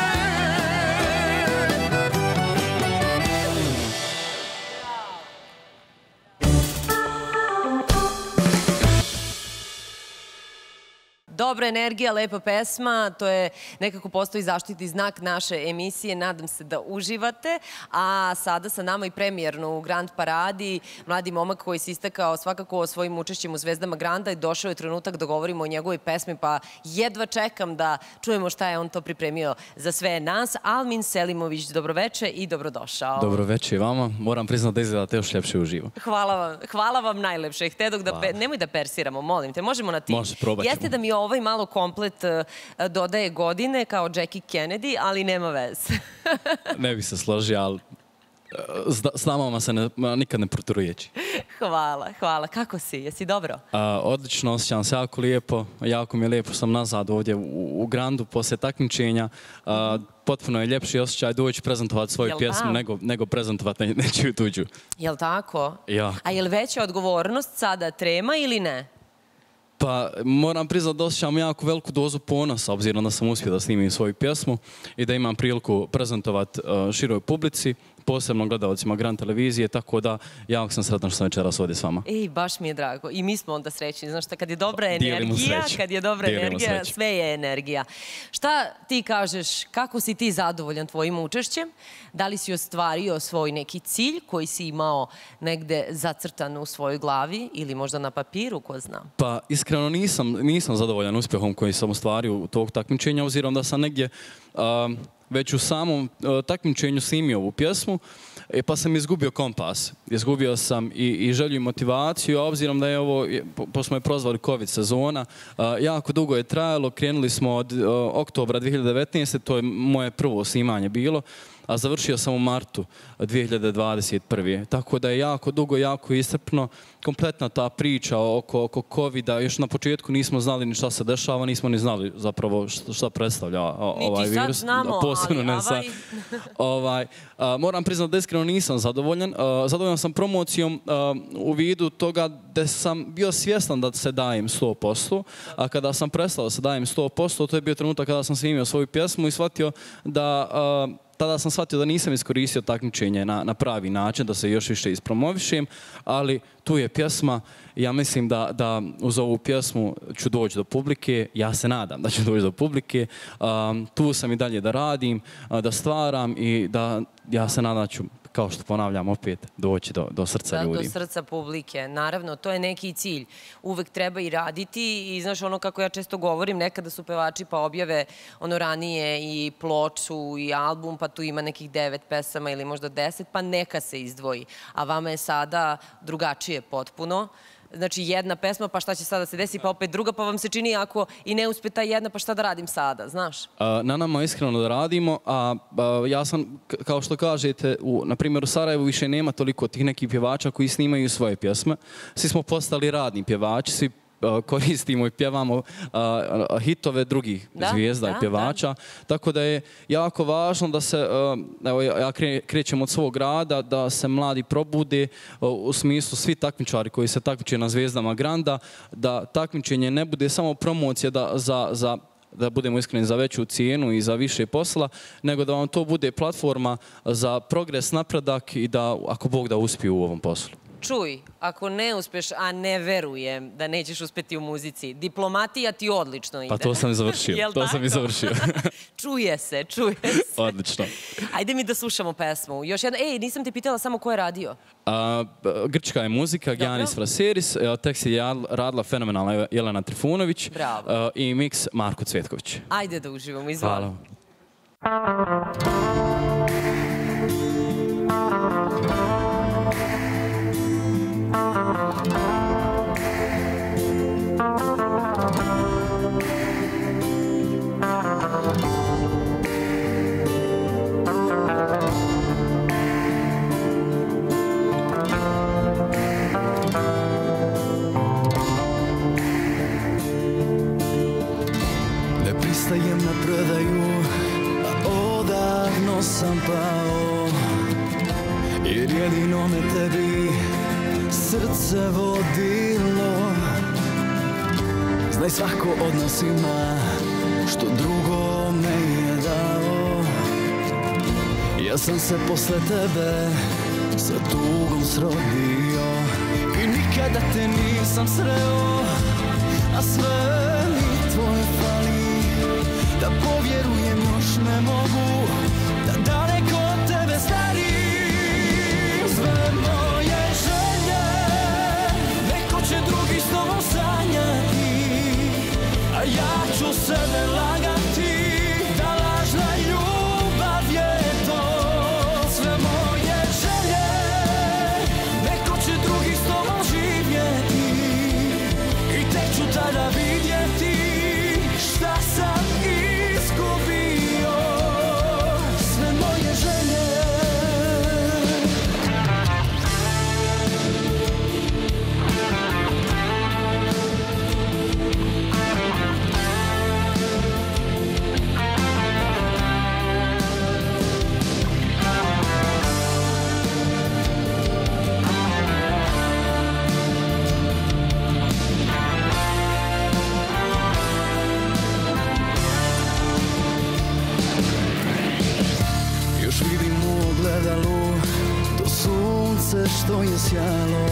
Dobra energija, lepa pesma, to je nekako postoji zaštitni znak naše emisije, nadam se da uživate. A sada sa nama i premijerno u Grand Paradi, mladi momak koji se istakao svakako svojim učešćem u Zvezdama Granda i došao je trenutak da govorimo o njegovoj pesmi, pa jedva čekam da čujemo šta je on to pripremio za sve nas. Almin Selimović, dobroveče i dobrodošao. Dobroveče i vama, moram priznati da izgledate još ljepše uživo. Hvala vam najlepše. Htedog da, nemoj da persiramo, molim te, možemo na ti. Može, probat ćemo. Jeste da mi ovaj malo komplet dodaje godine kao Jackie Kennedy, ali nema veze. Ne bih se složio, ali s nama se nikad ne proturujeći. Hvala. Kako si? Jesi dobro? Odlično, osjećam se jako lijepo. Jako mi je lijepo, sam nazad ovdje u Grandu poslije takmičenja. Potpuno je ljepši osjećaj doći prezentovati svoju pjesmu nego prezentovati nečiju tuđu. Jel' tako? Ja. A je li veća odgovornost sada, trema ili ne? Pa moram priznati da osjećam jako veliku dozu ponosa, obzirom da sam uspio da snimim svoju pjesmu i da imam priliku prezentovati široj publici, posebno gledalcima Grand televizije, tako da jako sam sretan što sam večeras ovdje s vama. Ej, baš mi je drago. I mi smo onda srećni. Znaš šta, kad je dobra energija, sve je energija. Šta ti kažeš, kako si ti zadovoljan tvojim učešćem? Da li si ostvario svoj neki cilj koji si imao negde zacrtan u svojoj glavi ili možda na papiru, ko zna? Pa iskreno nisam zadovoljan uspjehom koji sam ostvario u tog takmičenja, obzirom da sam negdje već u samom takmičenju snimio ovu pjesmu, pa sam izgubio kompas. Izgubio sam i želju i motivaciju, a obzirom da je ovo, pošto smo je prozvali COVID sezona, jako dugo je trajalo, krenuli smo od oktobra 2019. To je moje prvo snimanje bilo. a završio sam u martu 2021. Tako da je jako dugo, jako iscrpno. Kompletna ta priča oko COVID-a, još na početku nismo znali ni šta se dešava, nismo ni znali zapravo šta predstavlja ovaj virus. Niti sad znamo, ali moram priznati da iskreno nisam zadovoljan. Zadovoljan sam promocijom u vidu toga da sam bio svjestan da se dajem 100%, a kada sam prestao da se dajem 100%, to je bio trenutak kada sam snimio svoju pjesmu i shvatio da tada sam shvatio da nisam iskoristio takmičenje na pravi način, da se još više ispromovišem, ali tu je pjesma. Ja mislim da uz ovu pjesmu ću doći do publike, ja se nadam da ću doći do publike. Tu sam i dalje da radim, da stvaram i da ja se nadam da ću, kao što ponavljam opet, doći do srca ljudi. Do srca publike. Naravno, to je neki cilj. Uvek treba i raditi i znaš ono kako ja često govorim, nekada su pevači pa objave ono ranije i ploču i album, pa tu ima nekih 9 pesama ili možda 10, pa neka se izdvoji. A vama je sada drugačije potpuno. Znači jedna pesma, pa šta će sada se desi, pa opet druga, pa vam se čini ako i ne uspe ta jedna, pa šta da radim sada, znaš? Na nama iskreno da radimo, a ja sam, kao što kažete, na primjer u Sarajevu više nema toliko tih nekih pjevača koji snimaju svoje pjesme. Svi smo postali radni pjevači, svi koristimo i pjevamo hitove drugih zvijezda i pjevača. Tako da je jako važno da se, evo ja krećem od svog rada, da se mladi probude u smislu svi takmičari koji se takmiče na zvijezdama Granda, da takmičenje ne bude samo promocija da budemo iskreni za veću cijenu i za više posla, nego da vam to bude platforma za progres, napredak i da, ako Bog da, uspiju u ovom poslu. Čuj, ako ne uspeš, a ne verujem da nećeš uspeti u muzici, diplomatija ti odlično ide. Pa to sam i završio. To sam i završio. Čuje se, čuje se. Odlično. Ajde mi da slušamo pesmu. Još jedna, nisam te pitala samo ko je radio. Grčka je muzika, Giannis Fraseris, tekst je radila fenomenalna Jelena Trifunović i miks Marko Cvetković. Ajde da uživamo, izvoli. Hvala. Ne pristajem na prodaju, a odavno sam pao, jer jedino me tebi srce vodilo. Znaj, svako od nas ima što drugo me je dao. Ja sam se posle tebe sa tugom srodio i nikada te nisam sreo, a sve mi tvoje fali. Da povjerujem još ne mogu, da daleko od tebe starim. Sve moje želje neko će drugi s tobom sanjati, a ja ću sebe lagati da lažna ljubav je to. Sve moje želje neko će drugi s tobom živjeti i tek ću tada vidjeti šta sam izgubio. Sve moje želje. Što je sjalo,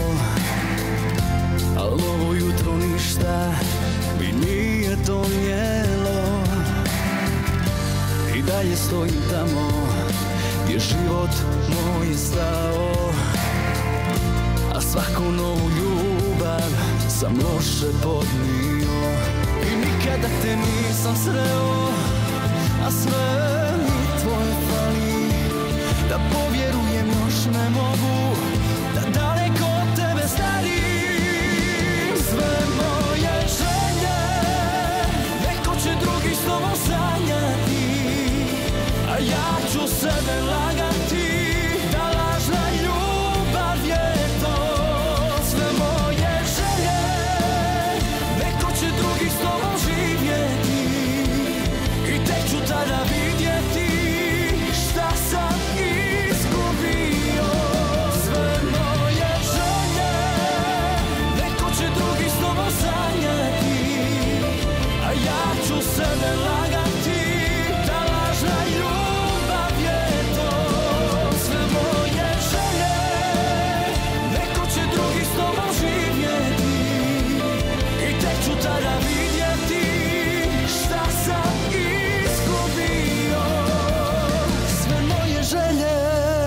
al' ovo jutro ništa mi nije donijelo. I dalje stojim tamo gdje život moj je stao, a svaku novu ljubav sam loše podnio. I nikada te nisam sreo, a sve mi tvoje fali. Da povjerujem još ne mogu, da daleko od tebe starim. Sve moje želje neko će drugi s tobom sanjati, a ja ću sebe lagati da lažna ljubav je to. Sve moje želje neko će drugi s tobom živjeti i tek ću tada vidjeti šta sam izgubio. Sve moje želje neko će drugi s tobom sanjati, a ja ću sebe lagati da lažna ljubav je to. Sve moje želje neko će drugi s tobom živjeti i tek ću tada vidjeti šta sam izgubio. Sve moje želje.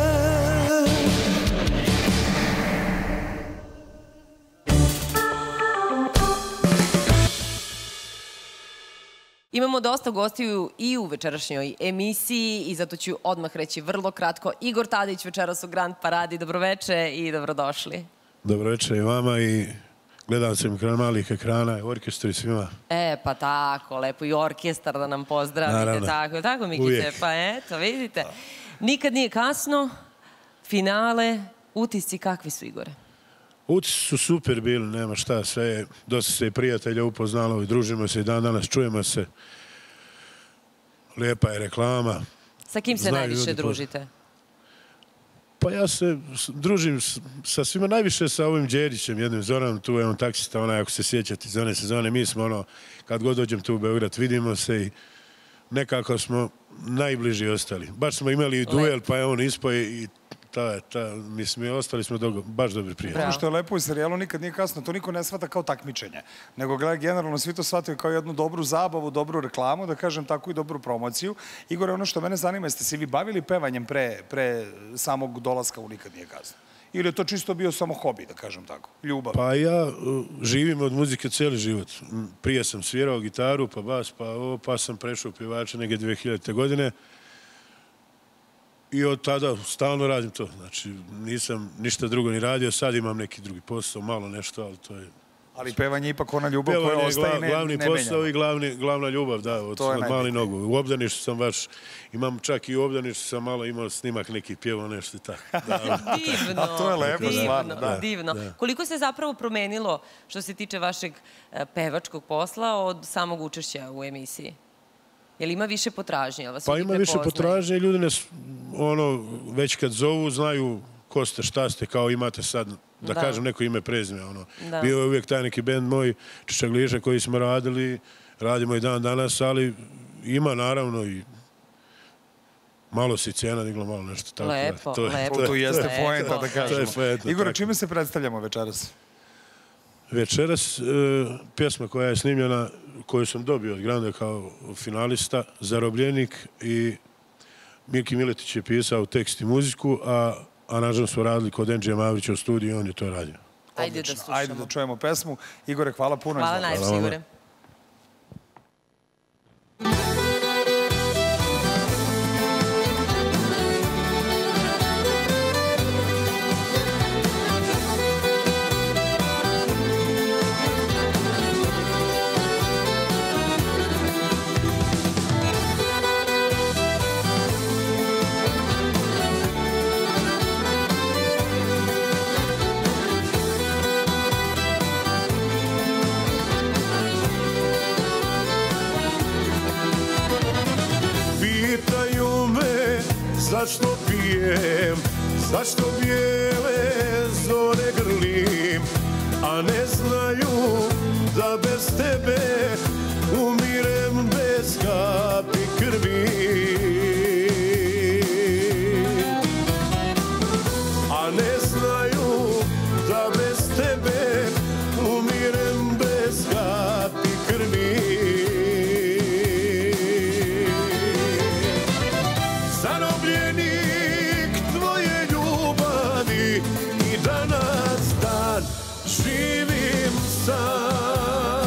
Imamo dosta gostiju i u večerašnjoj emisiji i zato ću odmah reći vrlo kratko. Igor Tadić večeras u Grand Paradi. Dobroveče i dobrodošli. Dobroveče i vama i gledam se ekran malih ekrana, orkestru i svima. Pa tako, lepo i orkestar da nam pozdravite. Naravno. Tako Mikice, Uvijek. pa eto, vidite. Nikad nije kasno, finale, utisci kakvi su, Igore? Utisci su super bili, nema šta, sve je, dosta se i prijatelja upoznalo i družimo se i dan danas, čujemo se. Lijepa je reklama. Sa kim se Znaju najviše ljudi družite? Pa ja se družim sa svima, najviše sa ovim Đerićem, jednim Zoranom, tu je on taksista, onaj, ako se sjećate iz one sezone, mi smo ono, kad god dođem tu u Beograd, vidimo se i nekako smo najbliži ostali. Baš smo imali i duel, pa je on ispao i mislim, ostali smo baš dobri prijatelji. Ono što je lepo u serijalu Nikad nije kasno, to niko ne shvata kao takmičenje, nego gleda generalno svi to shvataju kao jednu dobru zabavu, dobru reklamu, da kažem tako i dobru promociju. Igor, ono što mene zanima, jeste se vi bavili pevanjem pre samog dolaska u Nikad nije kasno? Ili je to čisto bio samo hobi, da kažem tako, ljubav? Pa ja živim od muzike cijeli život. Prije sam svirao gitaru, pa bas, pa sam prešao u pjevača neke 2000. godine. I od tada stalno radim to. Znači, nisam ništa drugo ni radio, sad imam neki drugi posao, malo nešto, ali to je... Ali pevanje je ipak ona ljubav koja ostaje i ne menja. Glavni posao i glavna ljubav, da, od mali nogu. U obdaništu sam baš, imam čak i u obdaništu sam malo imao snimak nekih pjeva, nešto i tako. Divno. A to je lepo, stvarno. Divno. Koliko se zapravo promenilo što se tiče vašeg pevačkog posla od samog učešća u emisiji? Je li ima više potražnje? Pa ima više potražnje i ljudi nas, već kad zovu, znaju ko ste, šta ste, kao imate sad, da kažem neko ime, prezime. Bio je uvijek taj neki bend moj, Čičagliša, koji smo radili, radimo i dan danas, ali ima naravno i malo si cijena digla, malo nešto tako. Lepo. To jeste poenta, da kažemo. Igor, čime se predstavljamo večeras? Večeras pjesma koja je snimljena, koju sam dobio od Granda kao finalista, Zarobljenik, i Miki Miletić je pisao tekst i muziku, a aranžman smo radili kod Enđija Mavrića u studiju i on je to radio. Ajde da slušamo. Ajde da čujemo pesmu. Igore, hvala puno. Hvala najviše, Igore. Zašto pijem, zašto bijele zore grlim, a ne znaju da bez tebe umirem bez kapi krvi. A ne znaju da bez tebe umirem bez kapi krvi. Živim sam,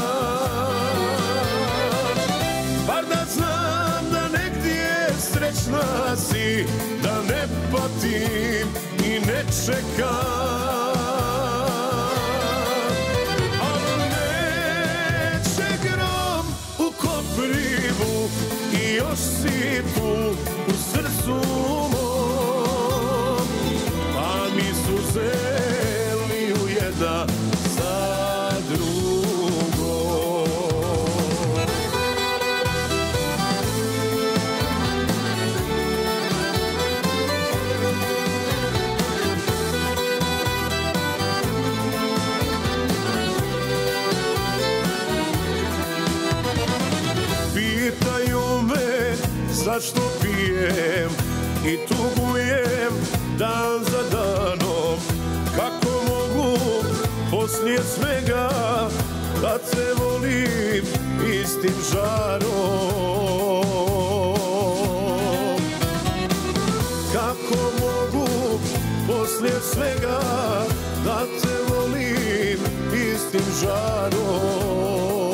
bar da znam da negdje srećna si, da ne patim i ne čekam. Ali neće grom u Koprivu i još si tu u srcu srcu mom, pa mi suze liju jedna za drugom. Pitaju me zašto pijem i tugujem dan za danom, kako mogu poslije svega da te volim istim žarom. Kako mogu poslije svega da te volim istim žarom.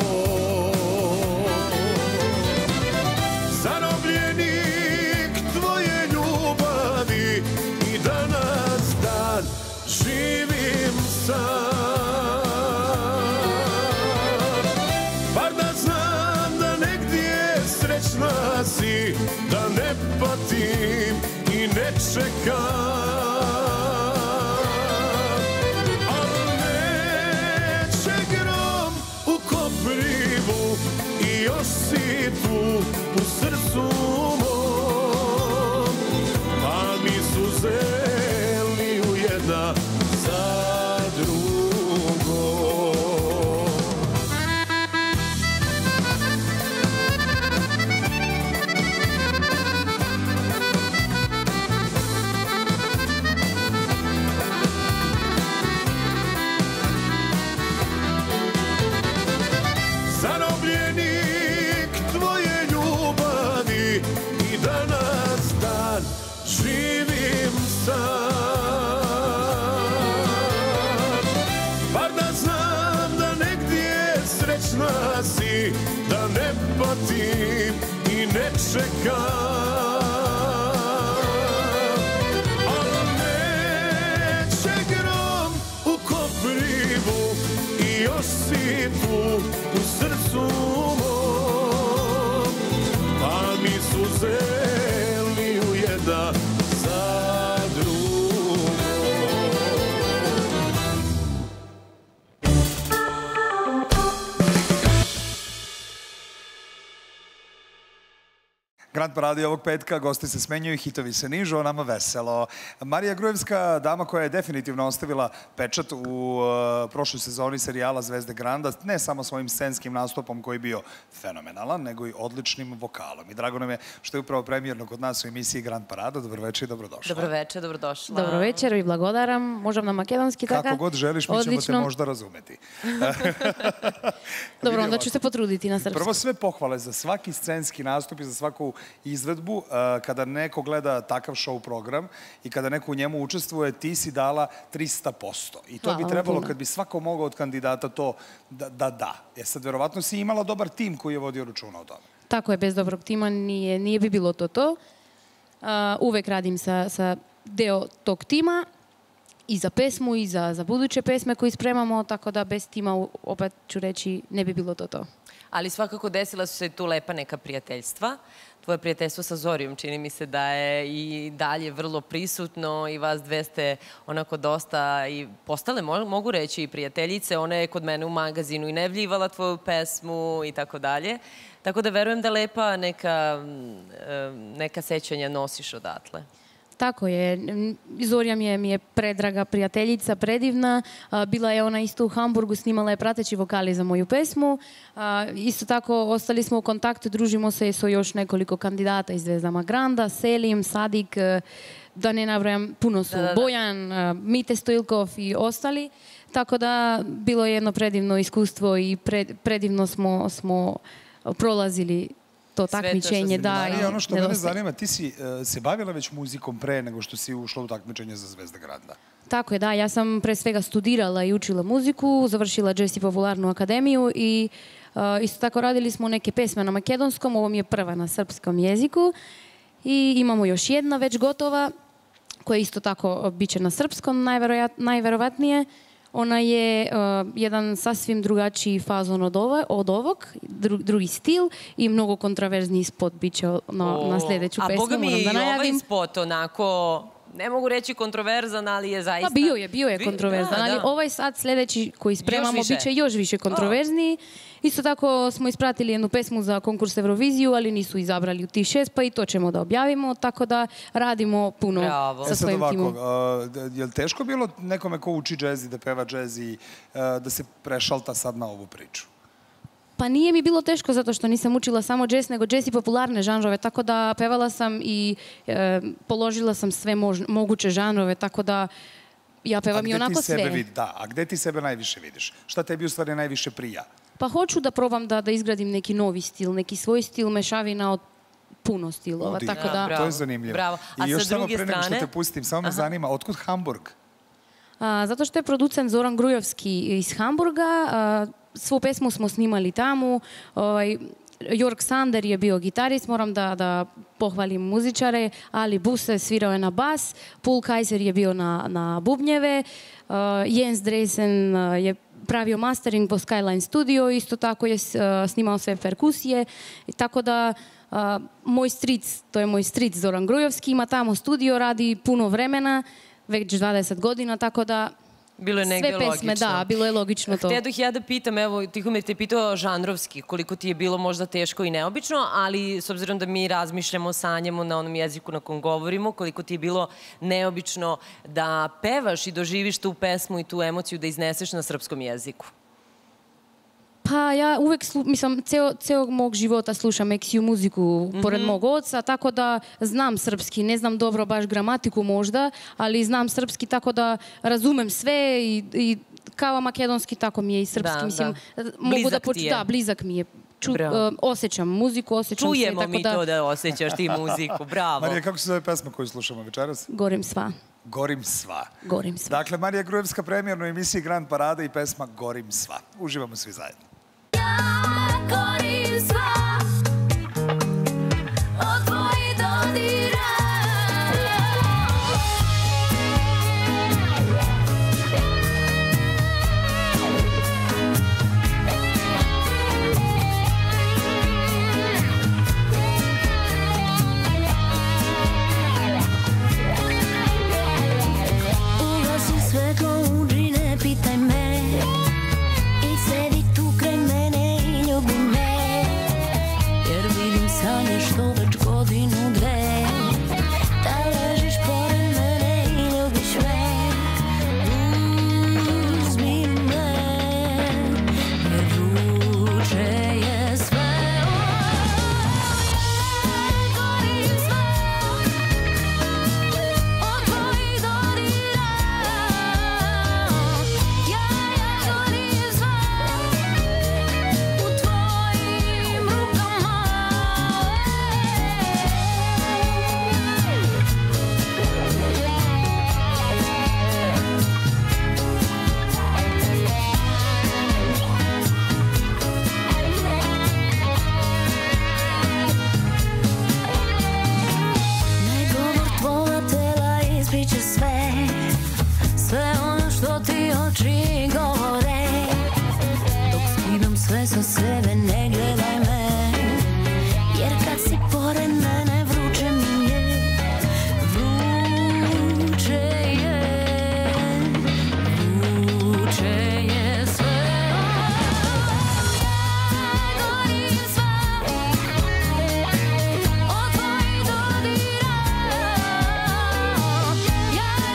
Zarobljenik tvoje ljubavi i danas dan živim sam. Bar da znam da negdje srećna si, da ne patim i ne čekam. Ali neće grom u Koprivu i Josipu u srcu mom, pa mi suze liju jedna za drugom. Zarobljenik tvoje ljubavi i danas dan živim sam. Bar da znam da negdje srećna si, da ne patim i ne čekam. Ali neće grom u Koprivu i Josipu u srcu mom, pa mi suze liju jedna za drugom. Grand Paradi ovog petka, gosti se smenjuju, hitovi se nižu, a nama veselo. Marija Grujevska, dama koja je definitivno ostavila pečat u prošloj sezoni serijala Zvezde Granda, ne samo svojim scenskim nastupom koji je bio fenomenalan, nego i odličnim vokalom. I drago nam je što je upravo premijerno kod nas u emisiji Grand Parada. Dobroveče i dobrodošla. Dobroveče, dobrodošla. Dobro večer i blagodaram. Možem na makedonski taka? Kako god želiš, mi ćemo te možda razumeti. Dobro, onda ću se potruditi na srpsku. Prvo sve pohvale za svaki scenski nastup i za svaku izvedbu. Kada neko gleda takav show program i kada neko u njemu učestvuje, ti si dala 300%. I to bi trebalo, kad bi svako mogao od kandidata to da. Jer sad, verovatno si imala dobar tim koji je vodio računa o tome. Tako je, bez dobrog tima nije bi bilo to. Uvek radim sa deo tog tima i za pesmu i za buduće pesme koje spremamo, tako da bez tima, opet ću reći, ne bi bilo to. Ali svakako desila su se tu lepa neka prijateljstva. Tvoje prijateljstvo sa Zorijom čini mi se da je i dalje vrlo prisutno i vas dve ste onako dosta i postale, mogu reći, i prijateljice. Ona je kod mene u magazinu i nevljivala tvoju pesmu i tako dalje. Tako da verujem da lepa neka sećanja nosiš odatle. Tako je. Zorja mi je predraga prijateljica, predivna. Bila je ona isto u Hamburgu, snimala je prateći vokali za moju pesmu. Isto tako, ostali smo u kontaktu, družimo se sa još nekoliko kandidata iz Zvezdama Granda, Selim, Sadik, da ne nabrajam, puno su, Bojan, Mite Stojilkov i ostali. Tako da, bilo je jedno predivno iskustvo i predivno smo prolazili to takmičenje. Marija, ono što mene zanima, ti si se bavila već muzikom pre nego što si ušla u takmičenje za Zvezde Granda? Tako je, da. Ja sam pre svega studirala i učila muziku, završila Jazz i popularnu akademiju i isto tako radili smo neke pesme na makedonskom, ovo mi je prva na srpskom jeziku i imamo još jedna već gotova koja isto tako biće na srpskom najverovatnije. Ona je jedan sasvim drugačiji fazon od ovog, drugi stil i mnogo kontraverzniji spot bit će na sljedeću pesmu. A boga mi je i najavim. ovaj spot onako, ne mogu reći kontroverzan, ali je zaista... Pa bio je kontroverzan, ali ovaj sad sljedeći koji spremamo bit će još više kontroverzniji. Isto tako smo ispratili jednu pesmu za konkurs Euroviziju, ali nisu izabrali u tih 6, pa i to ćemo da objavimo, tako da radimo puno sa svojim timom. Je li teško bilo nekome ko uči džez i da peva džez i da se prešalta sad na ovu priču? Pa nije mi bilo teško zato što nisam učila samo džez, nego džez i popularne žanrove, tako da pevala sam i položila sam sve moguće žanrove, tako da ja pevam i onako sve. A gde ti sebe najviše vidiš? Šta tebi u stvari najviše prija? Pa hoću da probam da izgradim neki novi stil, neki svoj stil, mešavina od puno stilova, tako da... To je zanimljivo. I još samo pre nego što te pustim, samo me zanima, otkud Hamburg? Zato što je producent Zoran Grujovski iz Hamburga, svu pesmu smo snimali tamo, Jörg Sander je bio gitarist, moram da pohvalim muzičare, Ali Buse svirao je na bas, Paul Kaiser je bio na bubnjeve, Jens Dresen je pravio mastering po Skyline Studio, isto tako je snimao sve perkusije, tako da moj stric, to je moj stric Zoran Grujovski, ima tamo studio, radi puno vremena, već 20 godina, tako da bilo je negdje sve pesme, logično. Da, bilo je logično to. Htjedoh ja da pitam, evo, Tihomir te pitao žanrovski, koliko ti je bilo možda teško i neobično, ali s obzirom da mi razmišljamo, sanjamo na onom jeziku na kom govorimo, koliko ti je bilo neobično da pevaš i doživiš tu pesmu i tu emociju da izneseš na srpskom jeziku? Pa ja uvek, celog mog života slušam eksiju muziku pored mog oca, tako da znam srpski, ne znam dobro baš gramatiku možda, ali znam srpski tako da razumem sve i kao makedonski, tako mi je i srpski. Mislim, blizak ti je. Da, blizak mi je. Osjećam muziku, osjećam sve. Čujemo mi to da osjećaš ti muziku, bravo. Marija, kako se zove pesma koju slušamo večeras? Gorim sva. Gorim sva. Gorim sva. Dakle, Marija Grujevska premijerno u emisiji Grand Parada i pesma Gorim sva. Uživamo svi zajedno. Gorim sva od tvojih dodira. Ugasi svetlo uđi, ne pitaj me i sedi tu kraj mene i ljubi me, jer vidim sanje što već godinu dve, da ležiš pored mene i ljubiš me. Uzmi me, jer vruće je sve. Gorim sva od tvojih dodira. Ja gorim sva u tvojim rukama. Ne govor tvoga tela ispriča sve, sve ono što ti oči govore. Dok skidam sve sa sebe, ne gledaj me, jer kad si pored mene vruće mi je, vruće je, vruće je sve. Gorim sva od tvojih dodira. Ja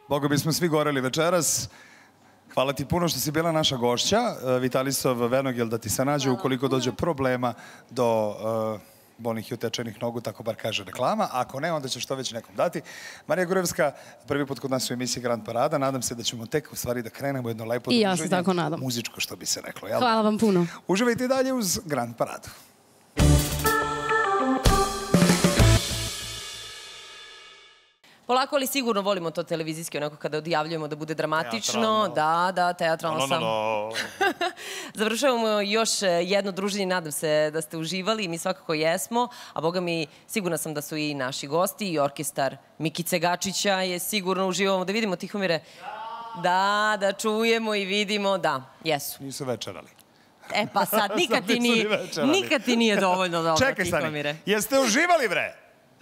Boga bi smo svi goreli večeras. Hvala ti puno što si bila naša gošća. Vitalisov Venogel da ti se nađe ukoliko dođe problema do bolnih i utečenih nogu, tako bar kaže reklama. Ako ne, onda ćeš to već nekom dati. Marija Gurevska, prvi put kod nas u emisiji Grand Parada. Nadam se da ćemo tek u stvari da krenemo jedno lepo druženje. I ja se tako nadam. Muzičko, što bi se reklo. Hvala vam puno. Uživajte i dalje uz Grand Paradu. Polako, ali sigurno volimo to televizijski, onako kada odjavljujemo da bude dramatično. Da, teatralno sam. Završavamo još jedno druženje, nadam se da ste uživali, mi svakako jesmo, a boga mi, sigurna sam da su i naši gosti i orkestar Mikice Gačića je sigurno uživamo. Da vidimo, Tihomire? Da čujemo i vidimo, da, jesu. Nisu večerali. E pa sad, nikad ti nije dovoljno dobro, Tihomire. Čekaj, stani, jeste uživali, bre?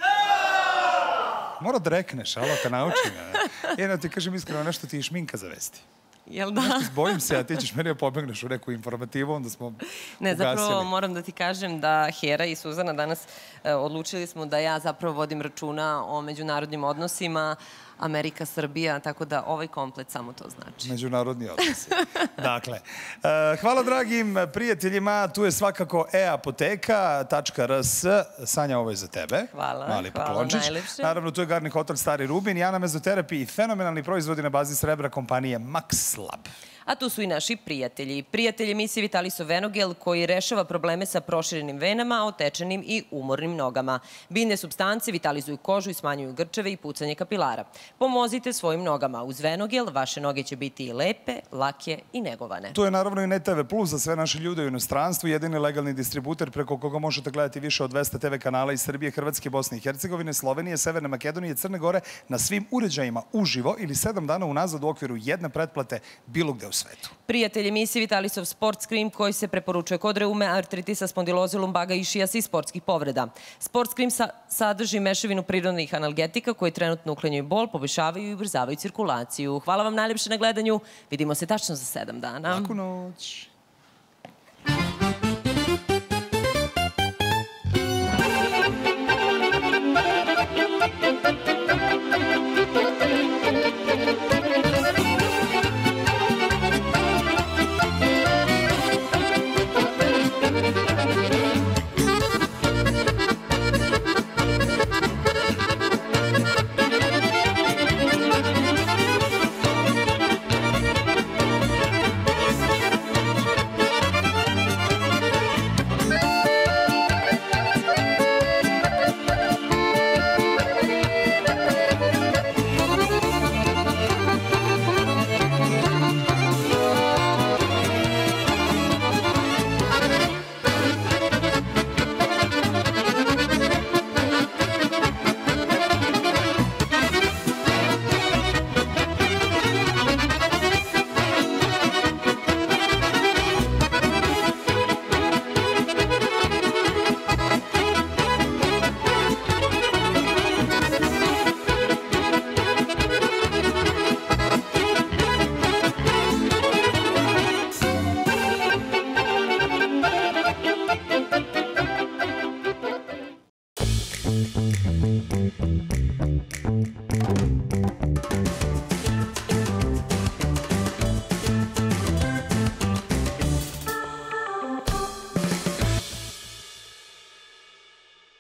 Mora da rekneš, alo, te naučim. Jedno ti kažem iskreno, nešto ti i šminka zavesti. Jel da? Bojim se, a ti ćeš meni pobegneš u neku informativu, onda smo ugasili. Ne, zapravo moram da ti kažem da Hera i Suzana danas odlučili smo da ja zapravo vodim računa o međunarodnim odnosima, Amerika, Srbija, tako da ovaj komplet samo to znači. Međunarodni odnosi. Dakle, hvala dragim prijateljima, tu je svakako eapoteka.rs. Sanja, ovo je za tebe. Hvala najlepše. Naravno, tu je Garni hotel Stari Rubin, Jana Mezoterapija i fenomenalni proizvodi na bazi srebra kompanije Max Lab. A tu su i naši prijatelji. Prijatelj emisije Vitalisov Venogel koji rešava probleme sa proširenim venama, otečenim i umornim nogama. Biljne supstance vitalizuju kožu i smanjuju grčeve i pucanje kapilara. Pomozite svojim nogama. Uz Venogel vaše noge će biti i lepe, lake i negovane. Tu je naravno i NetTV Plus za sve naše ljude u inostranstvu, jedini legalni distributer preko koga možete gledati više od 200 TV kanala iz Srbije, Hrvatske, Bosne i Hercegovine, Slovenije, Severne Makedonije, Crne Gore na svim uređajima uživo ili 7 dana unazad u okviru jedne pretplate bilo gde u svetu. Prijatelj emisije Vitalisov Sports Cream koji se preporučuje kod reume, artritisa, spondiloze, lumbaga, išijasa i sportskih povreda. Sports Cream sadrži mešavinu prirodnih analgetika koji trenutno uklanjaju bol, poboljšavaju i ubrzavaju cirkulaciju. Hvala vam najlepše na gledanju. Vidimo se tačno za 7 dana. Laku noć.